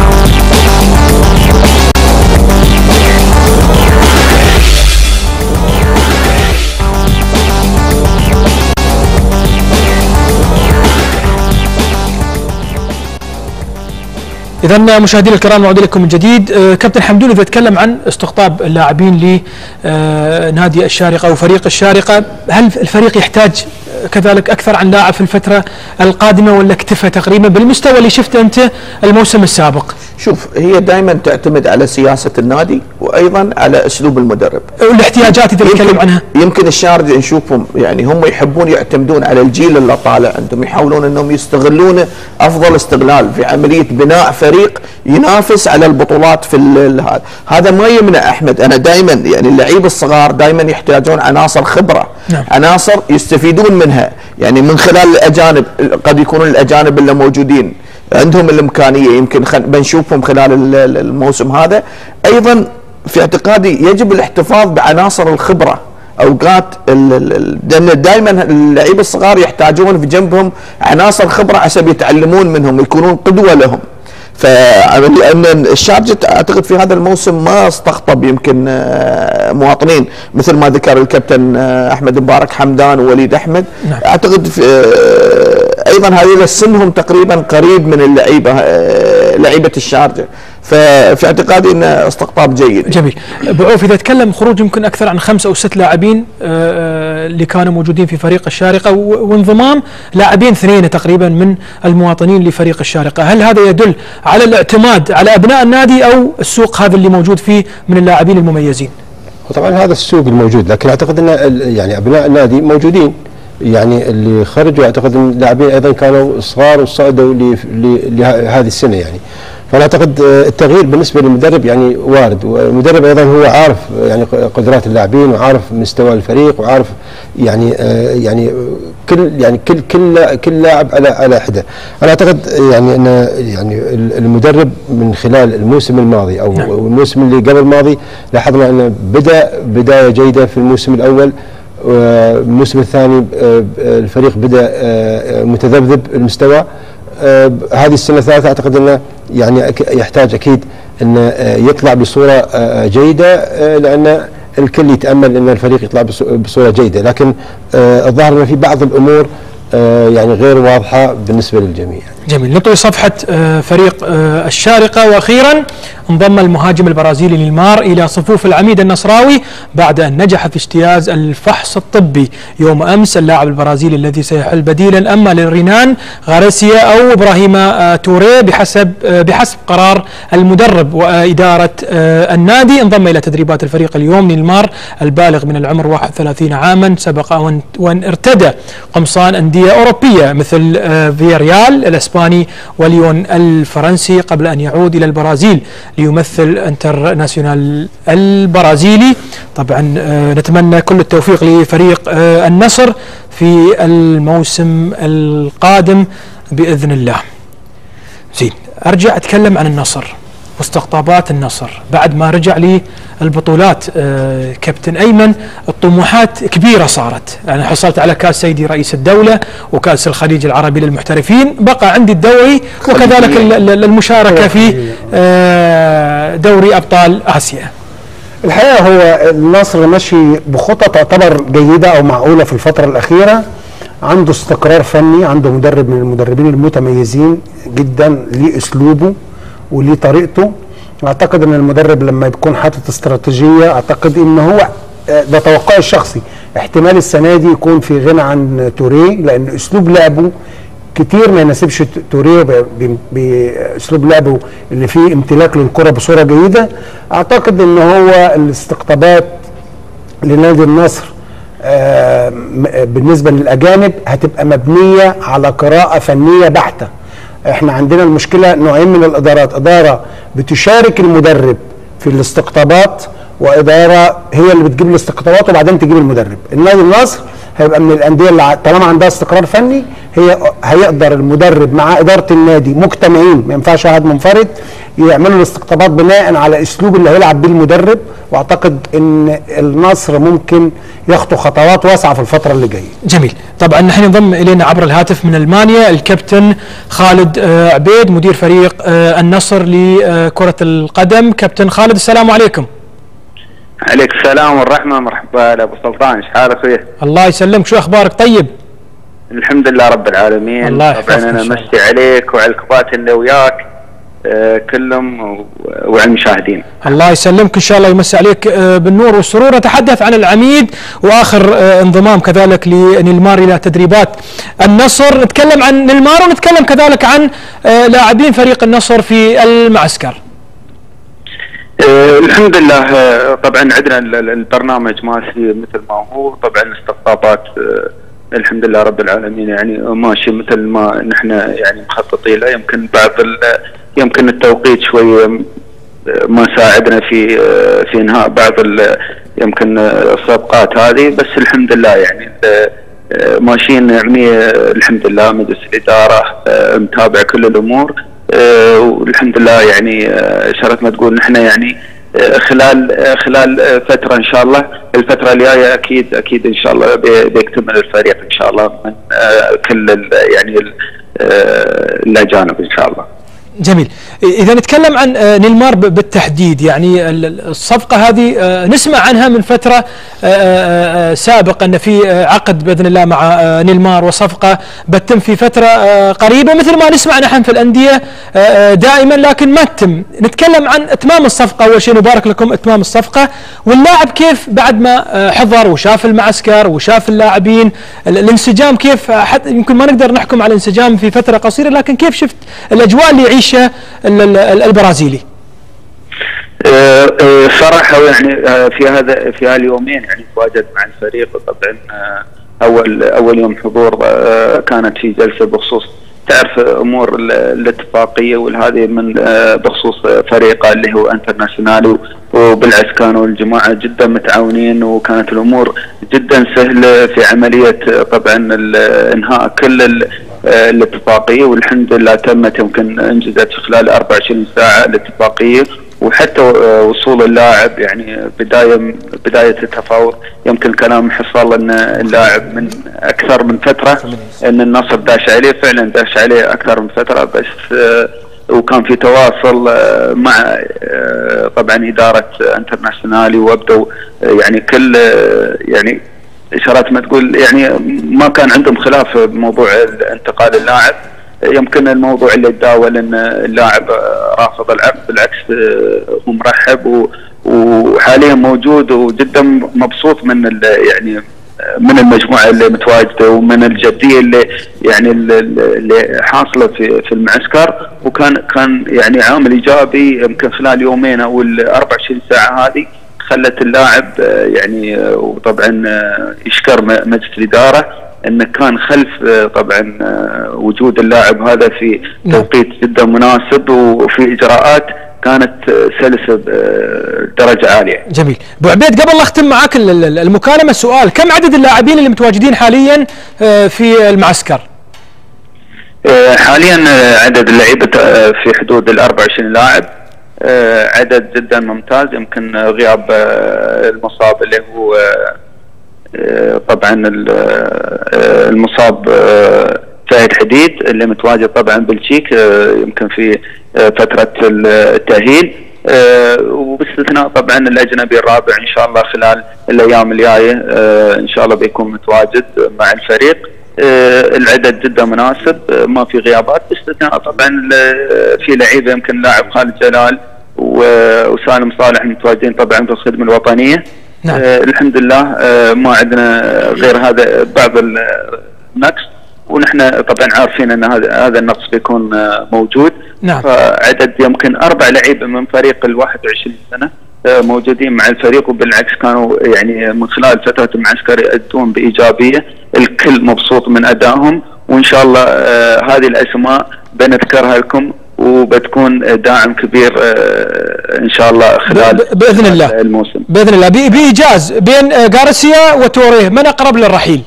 إذا مشاهدينا الكرام نعود إليكم من جديد. آه كابتن حمدون، إذا تكلم عن استقطاب اللاعبين لنادي الشارقة وفريق الشارقة، هل الفريق يحتاج كذلك أكثر عن لاعب في الفترة القادمة ولا اكتفى تقريبا بالمستوى اللي شفته أنت الموسم السابق؟ شوف، هي دائما تعتمد على سياسة النادي وأيضا على أسلوب المدرب والاحتياجات إذا نتكلم عنها. يمكن الشارقة نشوفهم يعني هم يحبون يعتمدون على الجيل اللي طالع عندهم، يحاولون أنهم يستغلونه أفضل استغلال في عملية بناء فريق ينافس على البطولات في هذا. هذا ما يمنع أحمد، أنا دائما يعني اللعيبة الصغار دائما يحتاجون عناصر خبرة، نعم. عناصر يستفيدون منها يعني من خلال الأجانب. قد يكونون الأجانب اللي موجودين عندهم الإمكانية، يمكن بنشوفهم خلال الموسم هذا. أيضا في اعتقادي يجب الاحتفاظ بعناصر الخبرة اوقات، لان دائما اللعيبه الصغار يحتاجون في جنبهم عناصر خبره عشان يتعلمون منهم ويكونون قدوه لهم. فلان الشارقة اعتقد في هذا الموسم ما استقطب يمكن مواطنين مثل ما ذكر الكابتن احمد مبارك حمدان ووليد احمد. نعم. اعتقد في ايضا هذول سنهم تقريبا قريب من اللعيبه لعيبه الشارقة، ففي اعتقادي انه استقطاب جيد. جميل. بعوف، اذا تكلم خروج يمكن اكثر عن خمسه او ست لاعبين اللي كانوا موجودين في فريق الشارقة وانضمام لاعبين اثنين تقريبا من المواطنين لفريق الشارقة، هل هذا يدل على الاعتماد على ابناء النادي او السوق هذا اللي موجود فيه من اللاعبين المميزين؟ وطبعا هذا السوق الموجود، لكن اعتقد ان يعني ابناء النادي موجودين، يعني اللي خرجوا اعتقد ان اللاعبين ايضا كانوا صغار وصعدوا لهذه السنه يعني. فانا اعتقد التغيير بالنسبه للمدرب يعني وارد، والمدرب ايضا هو عارف يعني قدرات اللاعبين وعارف مستوى الفريق وعارف يعني يعني كل يعني كل كل كل لاعب على على حده. انا اعتقد يعني ان يعني المدرب من خلال الموسم الماضي او الموسم اللي قبل الماضي لاحظنا انه بدا بدايه جيده في الموسم الاول. الموسم الثاني الفريق بدا متذبذب المستوى. هذه السنه الثالثه اعتقد انه يعني يحتاج اكيد انه يطلع بصوره جيده، لان الكل يتامل ان الفريق يطلع بصوره جيده، لكن الظاهر انه في بعض الامور يعني غير واضحه بالنسبه للجميع. جميل. نطوي صفحة فريق الشارقة. وأخيرا انضم المهاجم البرازيلي نيمار إلى صفوف العميد النصراوي بعد أن نجح في اجتياز الفحص الطبي يوم أمس. اللاعب البرازيلي الذي سيحل بديلا أما لرينان غارسيا أو إبراهيم توريه بحسب بحسب قرار المدرب وإدارة النادي. انضم إلى تدريبات الفريق اليوم نيمار البالغ من العمر واحد وثلاثين عاما، سبق وأن ارتدى قمصان أندية أوروبية مثل فياريال الأسباني وليون الفرنسي قبل أن يعود إلى البرازيل ليمثل انترناسيونال البرازيلي. طبعا نتمنى كل التوفيق لفريق النصر في الموسم القادم بإذن الله. زين، أرجع أتكلم عن النصر واستقطابات النصر بعد ما رجع للبطولات. آه كابتن أيمن، الطموحات كبيرة صارت، يعني حصلت على كاس سيدي رئيس الدولة وكاس الخليج العربي للمحترفين، بقى عندي الدوري وكذلك المشاركة في آه دوري أبطال آسيا. الحقيقة هو النصر ماشي بخطة تعتبر جيدة أو معقولة في الفترة الأخيرة. عنده استقرار فني، عنده مدرب من المدربين المتميزين جدا، ليه اسلوبه وليه طريقته. اعتقد ان المدرب لما يكون حاطط استراتيجيه، اعتقد ان هو ده توقعي الشخصي، احتمال السنه دي يكون في غنى عن توريه، لان اسلوب لعبه كتير ما يناسبش توريه باسلوب لعبه اللي فيه امتلاك للكره بصوره جيده. اعتقد ان هو الاستقطابات لنادي النصر آه بالنسبه للاجانب هتبقى مبنيه على قراءه فنيه بحته. احنا عندنا المشكله نوعين من الادارات، اداره بتشارك المدرب في الاستقطابات، واداره هي اللي بتجيب الاستقطابات وبعدين تجيب المدرب. النادي النصر هيبقى من الانديه اللي طالما عندها استقرار فني، هي هيقدر المدرب مع اداره النادي مجتمعين، ما ينفعش واحد منفرد، يعملوا الاستقطابات بناء على اسلوب اللي هيلعب بيه المدرب. واعتقد ان النصر ممكن يخطو خطوات واسعه في الفتره اللي جايه. جميل. طبعا نحن ينضم الينا عبر الهاتف من المانيا الكابتن خالد عبيد مدير فريق النصر لكره القدم. كابتن خالد السلام عليكم. عليك السلام والرحمه، مرحبا ابو سلطان، ايش حالك وياه؟ الله يسلمك، شو اخبارك؟ طيب الحمد لله رب العالمين. الله طبعا انا مسي عليك وعلى الكبات اللي وياك آه كلهم وعلى المشاهدين. الله يسلمك، ان شاء الله يمسي عليك آه بالنور والسرور. نتحدث عن العميد واخر آه انضمام كذلك لنيلمار الى تدريبات النصر. نتكلم عن نيلمار ونتكلم كذلك عن آه لاعبين فريق النصر في المعسكر. أه الحمد لله. أه طبعا عندنا البرنامج ماشي مثل ما هو، طبعا الاستقطابات أه الحمد لله رب العالمين يعني ماشي مثل ما نحن يعني مخططين له. يمكن بعض يمكن التوقيت شوي ما ساعدنا في أه في انهاء بعض يمكن الصفقات هذه، بس الحمد لله يعني أه ماشيين يعني الحمد لله. مجلس الاداره أه متابع كل الامور أه والحمد لله يعني أه شرط ما تقول نحن يعني أه خلال أه خلال فتره ان شاء الله، الفتره الجايه اكيد اكيد ان شاء الله بيكتمل الفريق ان شاء الله من أه كل يعني أه الاجانب ان شاء الله. جميل. إذا نتكلم عن نيلمار بالتحديد، يعني الصفقة هذه نسمع عنها من فترة سابقة أن في عقد بإذن الله مع نيلمار، وصفقة بتتم في فترة قريبة مثل ما نسمع نحن في الأندية دائما، لكن ما تتم. نتكلم عن إتمام الصفقة. أول شيء نبارك لكم إتمام الصفقة، واللاعب كيف بعد ما حضر وشاف المعسكر وشاف اللاعبين الانسجام كيف، حتى يمكن ما نقدر نحكم على الانسجام في فترة قصيرة، لكن كيف شفت الأجواء اللي يعيش البرازيلي؟ صراحة يعني في هذا في هاليومين يعني تواجد مع الفريق. طبعا اول اول يوم حضور كانت في جلسة بخصوص تعرف امور الاتفاقية والهذه من بخصوص فريقه اللي هو انترناسيونال، وبالعكس كانوا الجماعة جدا متعاونين، وكانت الامور جدا سهلة في عملية طبعا انهاء كل الاتفاقية، والحمد لله تمت يمكن انجزت خلال أربعة وعشرين ساعة الاتفاقية. وحتى وصول اللاعب يعني بداية بداية التفاوض، يمكن كلام حصل ان اللاعب من اكثر من فترة ان النصر داش عليه، فعلا داش عليه اكثر من فترة، بس وكان في تواصل مع طبعا إدارة انترناسيونالي، وابدوا يعني كل يعني اشارات ما تقول يعني ما كان عندهم خلاف بموضوع انتقال اللاعب. يمكن الموضوع اللي تداول ان اللاعب رافض العقد، بالعكس هو مرحب وحاليا موجود وجدا مبسوط من يعني من المجموعه اللي متواجده ومن الجديه اللي يعني اللي حاصله في في المعسكر. وكان كان يعني عامل ايجابي يمكن خلال يومين او ال أربعة وعشرين ساعه هذه خلت اللاعب يعني، وطبعا يشكر مجلس الاداره انه كان خلف طبعا وجود اللاعب هذا في توقيت جدا مناسب، وفي اجراءات كانت سلسه بدرجه عاليه. جميل. ابو عبيد، قبل لا اختم معك المكالمه سؤال، كم عدد اللاعبين اللي متواجدين حاليا في المعسكر؟ حاليا عدد اللعيبه في حدود ال أربعة وعشرين لاعب، عدد جدا ممتاز. يمكن غياب المصاب اللي هو طبعا المصاب فهد حديد اللي متواجد طبعا بالتشيك يمكن في فترة التأهيل، وباستثناء طبعا الأجنبي الرابع إن شاء الله خلال الأيام الجاية إن شاء الله بيكون متواجد مع الفريق. العدد جدا مناسب، ما في غيابات باستثناء طبعا في لعيبه يمكن لاعب خالد جلال وسالم صالح متواجدين طبعا في الخدمه الوطنيه. نعم. آه الحمد لله آه ما عندنا غير هذا بعض النقص، ونحن طبعا عارفين ان هذا هذا النقص بيكون آه موجود. نعم. فعدد يمكن اربع لعيبه من فريق ال واحد وعشرين سنه آه موجودين مع الفريق، وبالعكس كانوا يعني من خلال فتره المعسكر يؤدون بايجابيه، الكل مبسوط من ادائهم، وان شاء الله آه هذه الاسماء بنذكرها لكم وبتكون داعم كبير ان شاء الله خلال باذن الله الموسم باذن الله. بايجاز بين غارسيا وتوريه من اقرب للرحيل؟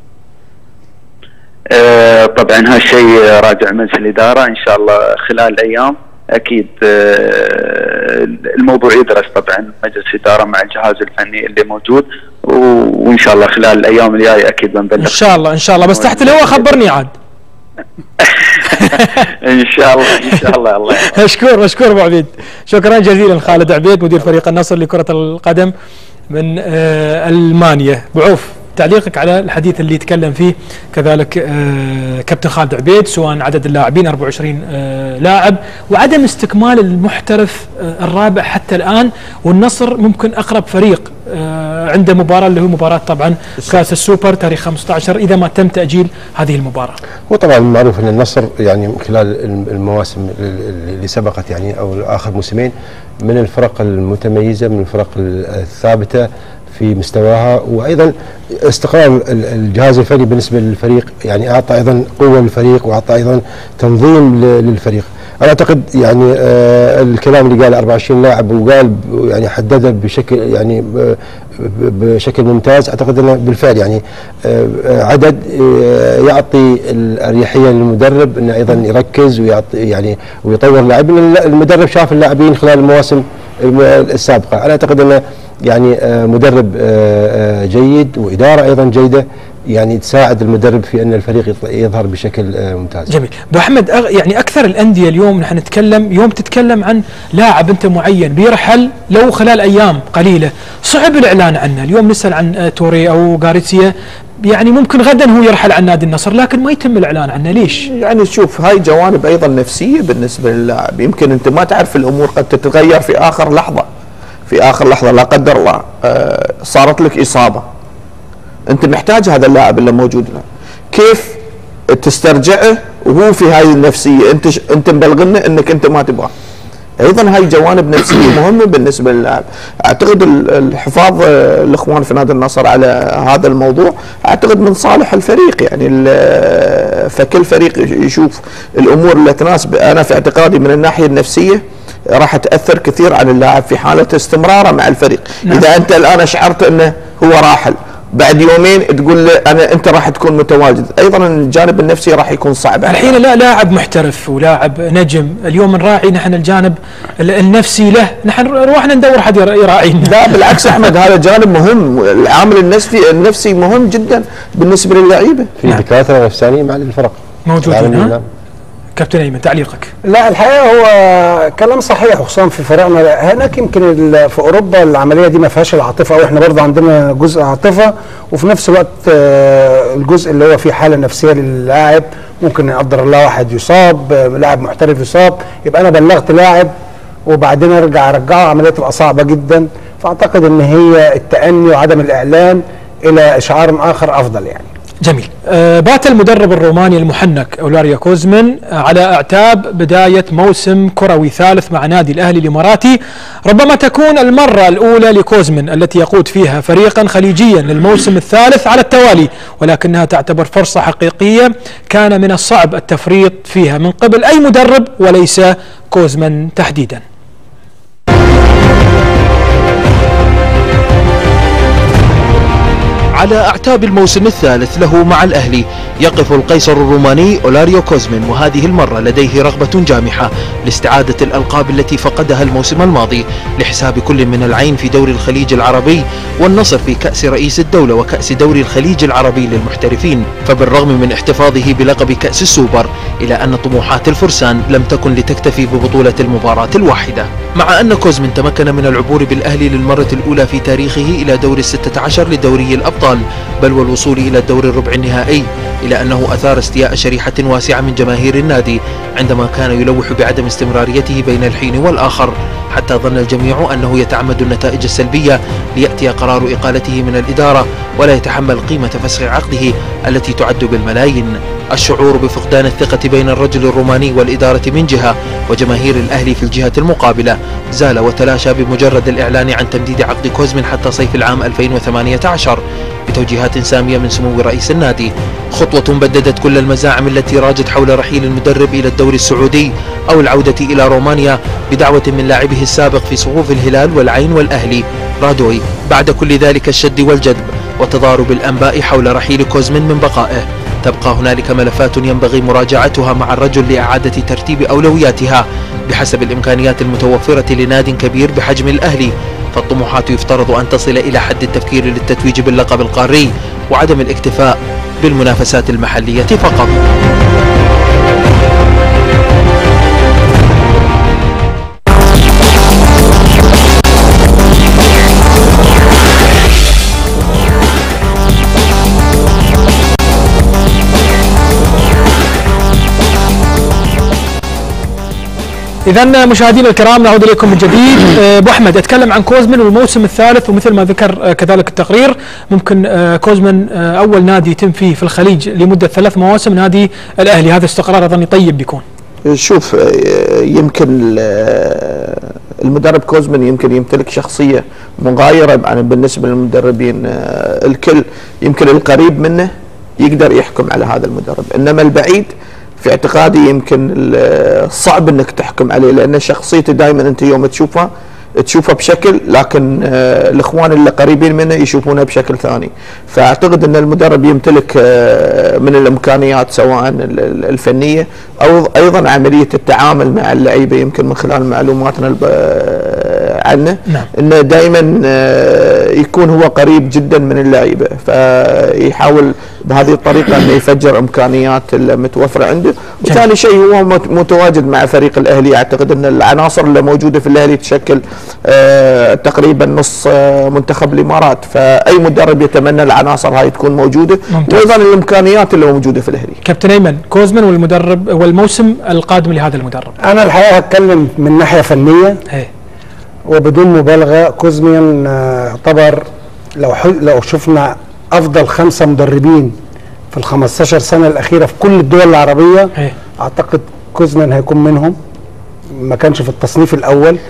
آه طبعا هالشيء راجع مجلس الاداره ان شاء الله خلال الايام، اكيد آه الموضوع يدرس طبعا مجلس الاداره مع الجهاز الفني اللي موجود، وان شاء الله خلال الايام الجايه اكيد بنبلغ ان شاء الله ان شاء الله. بس تحت الهواء خبرني عاد. ان شاء الله ان شاء الله. الله مشكور مشكور ابو عبيد، شكرا جزيلا. خالد عبيد مدير فريق النصر لكرة القدم من آه المانيا. بعوف تعليقك على الحديث اللي يتكلم فيه كذلك آه كابتن خالد عبيد، سواء عدد اللاعبين أربعة وعشرين آه لاعب وعدم استكمال المحترف آه الرابع حتى الآن، والنصر ممكن أقرب فريق آه عنده مباراة اللي هو مباراة طبعا كاس السوبر تاريخ خمسة عشر إذا ما تم تأجيل هذه المباراة. هو طبعا معروف أن النصر يعني خلال المواسم اللي سبقت يعني أو آخر موسمين من الفرق المتميزة، من الفرق الثابتة في مستواها، وايضا استقرار الجهاز الفني بالنسبه للفريق، يعني اعطى ايضا قوه للفريق واعطى ايضا تنظيم للفريق. انا اعتقد يعني آه الكلام اللي قاله أربعة وعشرين لاعب وقال يعني حدده بشكل يعني بشكل ممتاز، اعتقد انه بالفعل يعني آه عدد آه يعطي الاريحيه للمدرب انه ايضا يركز ويعطي يعني ويطور اللاعبين. المدرب شاف اللاعبين خلال المواسم السابقه، انا اعتقد انه يعني مدرب جيد وإدارة أيضا جيدة يعني تساعد المدرب في أن الفريق يظهر بشكل ممتاز. جميل. أبو أحمد يعني أكثر الأندية اليوم نحن نتكلم يوم تتكلم عن لاعب أنت معين بيرحل لو خلال أيام قليلة، صعب الإعلان عنه. اليوم نسأل عن توري أو غارسيا، يعني ممكن غدا هو يرحل عن نادي النصر لكن ما يتم الإعلان عنه، ليش؟ يعني شوف هاي جوانب أيضا نفسية بالنسبة للاعب، يمكن أنت ما تعرف الأمور قد تتغير في آخر لحظة، في آخر لحظة لا قدر الله آه صارت لك إصابة، أنت محتاج هذا اللاعب اللي موجود له، كيف تسترجعه وهو في هاي النفسية أنت ش... أنت مبلغنا أنك أنت ما تبغاه. أيضا هاي جوانب نفسية مهمة بالنسبة للاعب. أعتقد الحفاظ آه الإخوان في نادي النصر على هذا الموضوع أعتقد من صالح الفريق، يعني فكل فريق يشوف الأمور اللي تناسب. أنا في اعتقادي من الناحية النفسية راح تأثر كثير على اللاعب في حالة استمراره مع الفريق. نعم. إذا أنت الآن شعرت أنه هو راحل بعد يومين تقول له أنا أنت راح تكون متواجد، أيضا الجانب النفسي راح يكون صعب. الحين لا لاعب محترف ولاعب نجم، اليوم نراعي نحن الجانب النفسي له، نحن روحنا ندور حد يراعينا. لا بالعكس أحمد، هذا جانب مهم، العامل النفسي النفسي مهم جدا بالنسبة للعيبة. في نعم. دكاترة نفسانية مع الفرق موجودين. كابتن ايمن تعليقك؟ لا الحقيقه هو كلام صحيح، وخصوصا في فرقنا هناك. يمكن في اوروبا العمليه دي ما فيهاش العاطفه، او احنا برضه عندنا جزء عاطفه، وفي نفس الوقت الجزء اللي هو فيه حاله نفسيه للاعب، ممكن يقدر الله واحد يصاب، لاعب محترف يصاب، يبقى انا بلغت لاعب وبعدين ارجع ارجعه، عمليه تبقى صعبه جدا. فاعتقد ان هي التأني وعدم الاعلان الى اشعار اخر افضل يعني. جميل. آه بات المدرب الروماني المحنك أولاريو كوزمن على اعتاب بداية موسم كروي ثالث مع نادي الأهلي الإماراتي، ربما تكون المرة الأولى لكوزمن التي يقود فيها فريقا خليجيا للموسم الثالث على التوالي، ولكنها تعتبر فرصة حقيقية كان من الصعب التفريط فيها من قبل أي مدرب وليس كوزمن تحديدا. على أعتاب الموسم الثالث له مع الأهلي يقف القيصر الروماني أولاريو كوزمن، وهذه المرة لديه رغبة جامحة لاستعادة الألقاب التي فقدها الموسم الماضي لحساب كل من العين في دوري الخليج العربي والنصر في كأس رئيس الدولة وكأس دوري الخليج العربي للمحترفين. فبالرغم من احتفاظه بلقب كأس السوبر إلى أن طموحات الفرسان لم تكن لتكتفي ببطولة المباراة الواحدة، مع أن كوزمن تمكن من العبور بالأهلي للمرة الأولى في تاريخه إلى دور الستة عشر لدوري الأبطال الأبطال بل والوصول إلى الدور الربع النهائي، إلى أنه أثار استياء شريحة واسعة من جماهير النادي عندما كان يلوح بعدم استمراريته بين الحين والآخر، حتى ظن الجميع أنه يتعمد النتائج السلبية ليأتي قرار إقالته من الإدارة ولا يتحمل قيمة فسخ عقده التي تعد بالملايين. الشعور بفقدان الثقة بين الرجل الروماني والإدارة من جهة وجماهير الأهلي في الجهة المقابلة زال وتلاشى بمجرد الإعلان عن تمديد عقد كوزمن حتى صيف العام ألفين وثمانية عشر بتوجيهات سامية من سمو رئيس النادي، خطوة بددت كل المزاعم التي راجت حول رحيل المدرب إلى الدوري السعودي أو العودة إلى رومانيا بدعوة من لاعبه السابق في صفوف الهلال والعين والأهلي رادوي. بعد كل ذلك الشد والجذب وتضارب الأنباء حول رحيل كوزمن من بقائه، تبقى هنالك ملفات ينبغي مراجعتها مع الرجل لإعادة ترتيب أولوياتها بحسب الإمكانيات المتوفرة لناد كبير بحجم الأهلي، فالطموحات يفترض أن تصل إلى حد التفكير للتتويج باللقب القاري وعدم الاكتفاء بالمنافسات المحلية فقط. إذا مشاهدينا الكرام نعود إليكم من جديد. أبو أحمد، أتكلم عن كوزمن والموسم الثالث، ومثل ما ذكر كذلك التقرير ممكن كوزمن أول نادي يتم فيه في الخليج لمدة ثلاث مواسم نادي الأهلي، هذا استقرار أظن طيب بيكون. شوف، يمكن المدرب كوزمن يمكن يمتلك شخصية مغايرة يعني بالنسبة للمدربين الكل، يمكن القريب منه يقدر يحكم على هذا المدرب، إنما البعيد في اعتقادي يمكن صعب انك تحكم عليه، لان شخصيته دائما انت يوم تشوفها تشوفها بشكل، لكن الاخوان اللي قريبين منه يشوفونها بشكل ثاني. فاعتقد ان المدرب يمتلك من الامكانيات سواء الفنيه او ايضا عمليه التعامل مع اللعيبه، يمكن من خلال معلوماتنا عنه نعم. انه دائما يكون هو قريب جدا من اللعيبه، فيحاول بهذه الطريقه انه يفجر امكانيات المتوفره عنده، وثاني شيء هو متواجد مع فريق الاهلي. اعتقد ان العناصر اللي موجوده في الاهلي تشكل آه تقريبا نص آه منتخب الامارات، فاي مدرب يتمنى العناصر هاي تكون موجوده، وايضا الامكانيات اللي موجوده في الاهلي. كابتن ايمن، كوزمن والمدرب والموسم القادم لهذا المدرب. انا الحقيقه هتكلم من ناحيه فنيه هي. وبدون مبالغه كوزمن يعتبر لو لو شفنا افضل خمسه مدربين في ال خمستاشر سنه الاخيره في كل الدول العربيه هي. اعتقد كوزمن هيكون منهم، ما كانش في التصنيف الاول. م.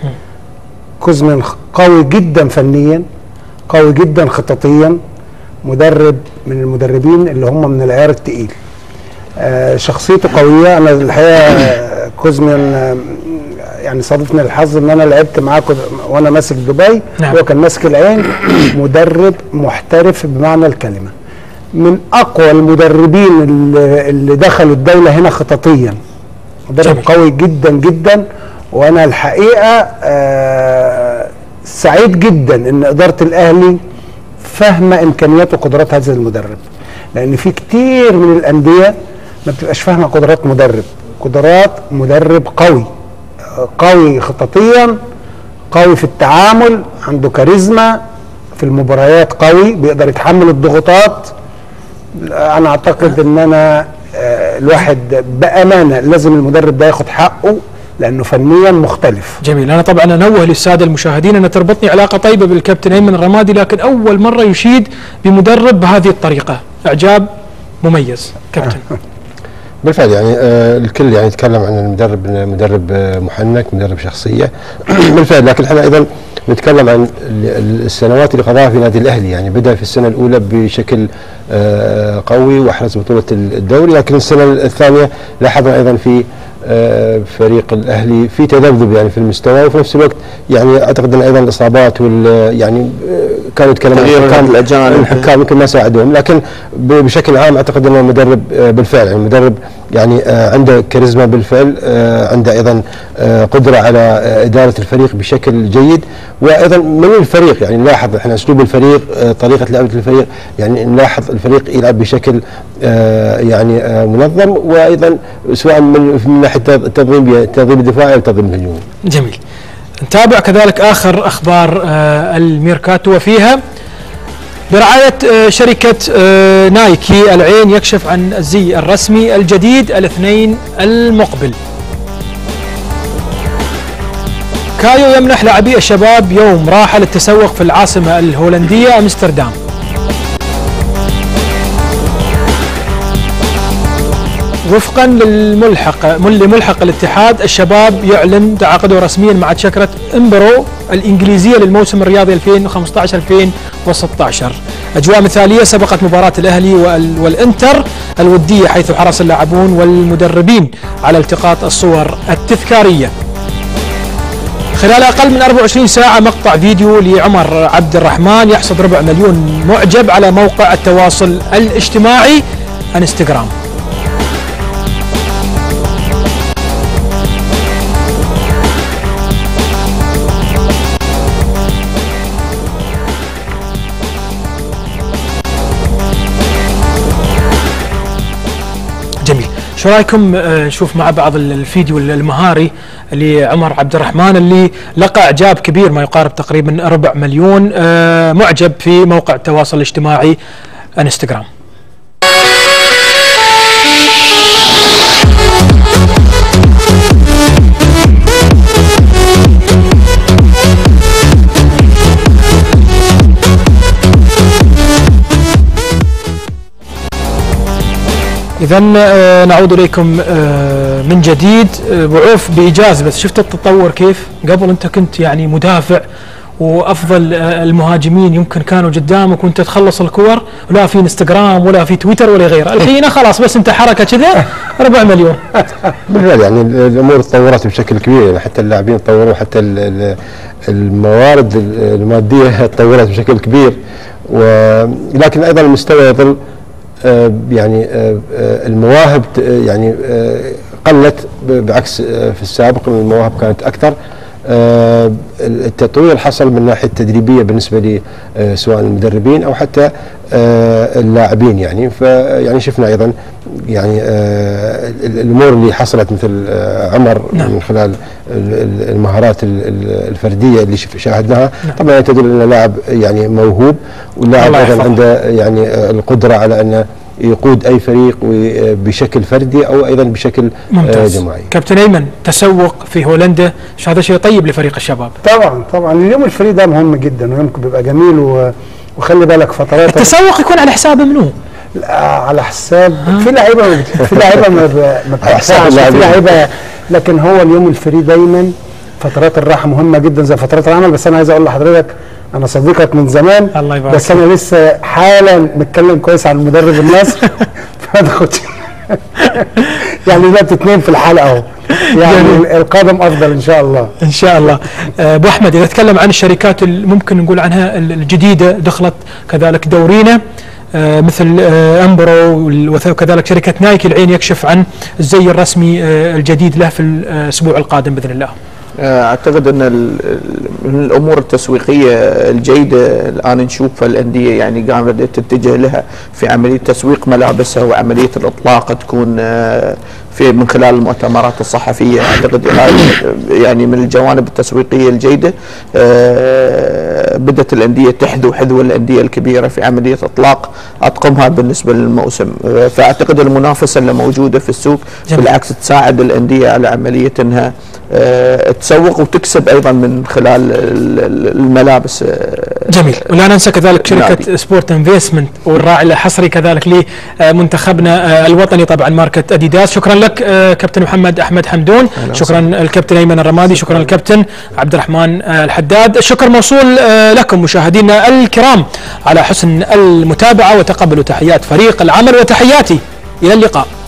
كوزمن قوي جدا فنيا، قوي جدا خططيا، مدرب من المدربين اللي هم من العيار الثقيل. آه شخصيته قويه. انا الحقيقه كوزمن آه يعني صادفني الحظ ان انا لعبت معاه وانا ماسك دبي، نعم. هو كان ماسك العين. مدرب محترف بمعنى الكلمه، من اقوى المدربين اللي, اللي دخلوا الدوله هنا خططيا، مدرب قوي جدا جدا. وانا الحقيقه آه سعيد جدا ان اداره الاهلي فاهمه امكانيات وقدرات هذا المدرب، لان في كتير من الانديه ما بتبقاش فاهمه قدرات مدرب. قدرات مدرب قوي، قوي خططيا، قوي في التعامل، عنده كاريزما في المباريات، قوي بيقدر يتحمل الضغوطات. انا اعتقد ان انا آه الواحد بامانه لازم المدرب ده ياخد حقه لانه فنيا مختلف. جميل. انا طبعا انوه للساده المشاهدين ان تربطني علاقه طيبه بالكابتن ايمن الرمادي، لكن اول مره يشيد بمدرب بهذه الطريقه، اعجاب مميز كابتن. بالفعل يعني آه الكل يعني يتكلم عن المدرب انه مدرب آه محنك، مدرب شخصيه. بالفعل، لكن احنا ايضا نتكلم عن السنوات اللي قضاها في نادي الاهلي. يعني بدا في السنه الاولى بشكل آه قوي واحرز بطوله الدوري، لكن السنه الثانيه لاحظنا ايضا في آه فريق الاهلي في تذبذب يعني في المستوى، وفي نفس الوقت يعني اعتقد ان ايضا الاصابات وال يعني كانوا يتكلمون عن الحكام الاجانب، الحكام يمكن ما ساعدوهم، لكن بشكل عام اعتقد انه مدرب آه بالفعل يعني مدرب يعني آه عنده كاريزما بالفعل، آه عنده ايضا آه قدره على آه اداره الفريق بشكل جيد، وايضا من الفريق يعني نلاحظ احنا اسلوب الفريق، آه طريقه لعبه الفريق، يعني نلاحظ الفريق يلعب بشكل آه يعني آه منظم، وايضا سواء من من ناحيه التنظيم التنظيم الدفاعي او التنظيم الهجومي. جميل. نتابع كذلك اخر اخبار آه الميركاتو، وفيها برعاية شركة نايكي، العين يكشف عن الزي الرسمي الجديد الاثنين المقبل. كايو يمنح لاعبي الشباب يوم راحة للتسوق في العاصمة الهولندية أمستردام. وفقا للملحق لملحق الاتحاد، الشباب يعلن تعاقده رسميا مع شركة امبرو الإنجليزية للموسم الرياضي ألفين وخمسة عشر ألفين وستة عشر. أجواء مثالية سبقت مباراة الأهلي والإنتر الودية، حيث حرص اللاعبون والمدربين على التقاط الصور التذكارية. خلال أقل من أربع وعشرين ساعة مقطع فيديو لعمر عبد الرحمن يحصد ربع مليون معجب على موقع التواصل الاجتماعي انستغرام. جميل، شو رايكم نشوف مع بعض الفيديو المهاري لعمر عبد الرحمن اللي لقى اعجاب كبير، ما يقارب تقريبا ربع مليون معجب في موقع التواصل الاجتماعي انستغرام. إذا نعود إليكم من جديد. بعوف بإيجاز، بس شفت التطور كيف؟ قبل أنت كنت يعني مدافع وأفضل المهاجمين يمكن كانوا قدامك وأنت تخلص الكور، ولا في انستغرام ولا في تويتر ولا غيره. الحين خلاص بس أنت حركة كذا ربع مليون. بالفعل يعني الأمور تطورت بشكل كبير، يعني حتى اللاعبين تطوروا، حتى الموارد المادية تطورت بشكل كبير، ولكن أيضا المستوى يظل يعني المواهب يعني قلت بعكس في السابق، المواهب كانت أكثر. التطوير حصل من الناحية التدريبية بالنسبة لي سواء المدربين أو حتى اللاعبين، يعني فيعني شفنا أيضا يعني الأمور اللي حصلت مثل عمر نعم. من خلال المهارات الفردية اللي شاهدناها نعم. طبعا تدل أن لاعب يعني موهوب، واللاعب أيضا عنده يعني القدرة على أن يقود أي فريق بشكل فردي أو أيضا بشكل ممتاز. جماعي. كابتن أيمن، تسوق في هولندا هذا شيء طيب لفريق الشباب. طبعا طبعا اليوم الفريق ده مهم جدا ويمكن بيبقى جميل، و... وخلي بالك فترات التسوق يكون على حساب منو؟ على حساب في لعيبه في لعيبه ما بتحسبش، في لعيبه، لكن هو اليوم الفريق دايما فترات الراحه مهمه جدا زي فترات العمل. بس انا عايز اقول لحضرتك انا صديقك من زمان، الله يبارك، بس انا لسه حالا متكلم كويس عن مدرب الناس ما تاخدش يعني دلوقتي اثنين في الحلقه اهو، يعني القادم افضل ان شاء الله. ان شاء الله. ابو احمد، اذا نتكلم عن الشركات اللي ممكن نقول عنها الجديده دخلت كذلك دورينا مثل امبرو وكذلك شركه نايكي، العين يكشف عن الزي الرسمي الجديد له في الاسبوع القادم باذن الله. اعتقد ان من الامور التسويقيه الجيده الان نشوف الانديه يعني قاعده تتجه لها في عمليه تسويق ملابسها، وعمليه الاطلاق تكون في من خلال المؤتمرات الصحفيه. اعتقد يعني من الجوانب التسويقيه الجيده بدات الانديه تحذو حذو الانديه الكبيره في عمليه اطلاق اطقمها بالنسبه للموسم، فاعتقد المنافسه اللي موجوده في السوق جميل. بالعكس تساعد الانديه على عمليه انها تسوق وتكسب ايضا من خلال الملابس. جميل. ولا ننسى كذلك شركه نادي. سبورت انفستمنت والراعي الحصري كذلك لمنتخبنا الوطني طبعا ماركه اديداس. شكرا لك كابتن محمد احمد حمدون، شكرا الكابتن ايمن الرمادي، شكرا الكابتن عبد الرحمن الحداد. الشكر موصول لكم مشاهدينا الكرام على حسن المتابعه، وتقبلوا تحيات فريق العمل وتحياتي الى اللقاء.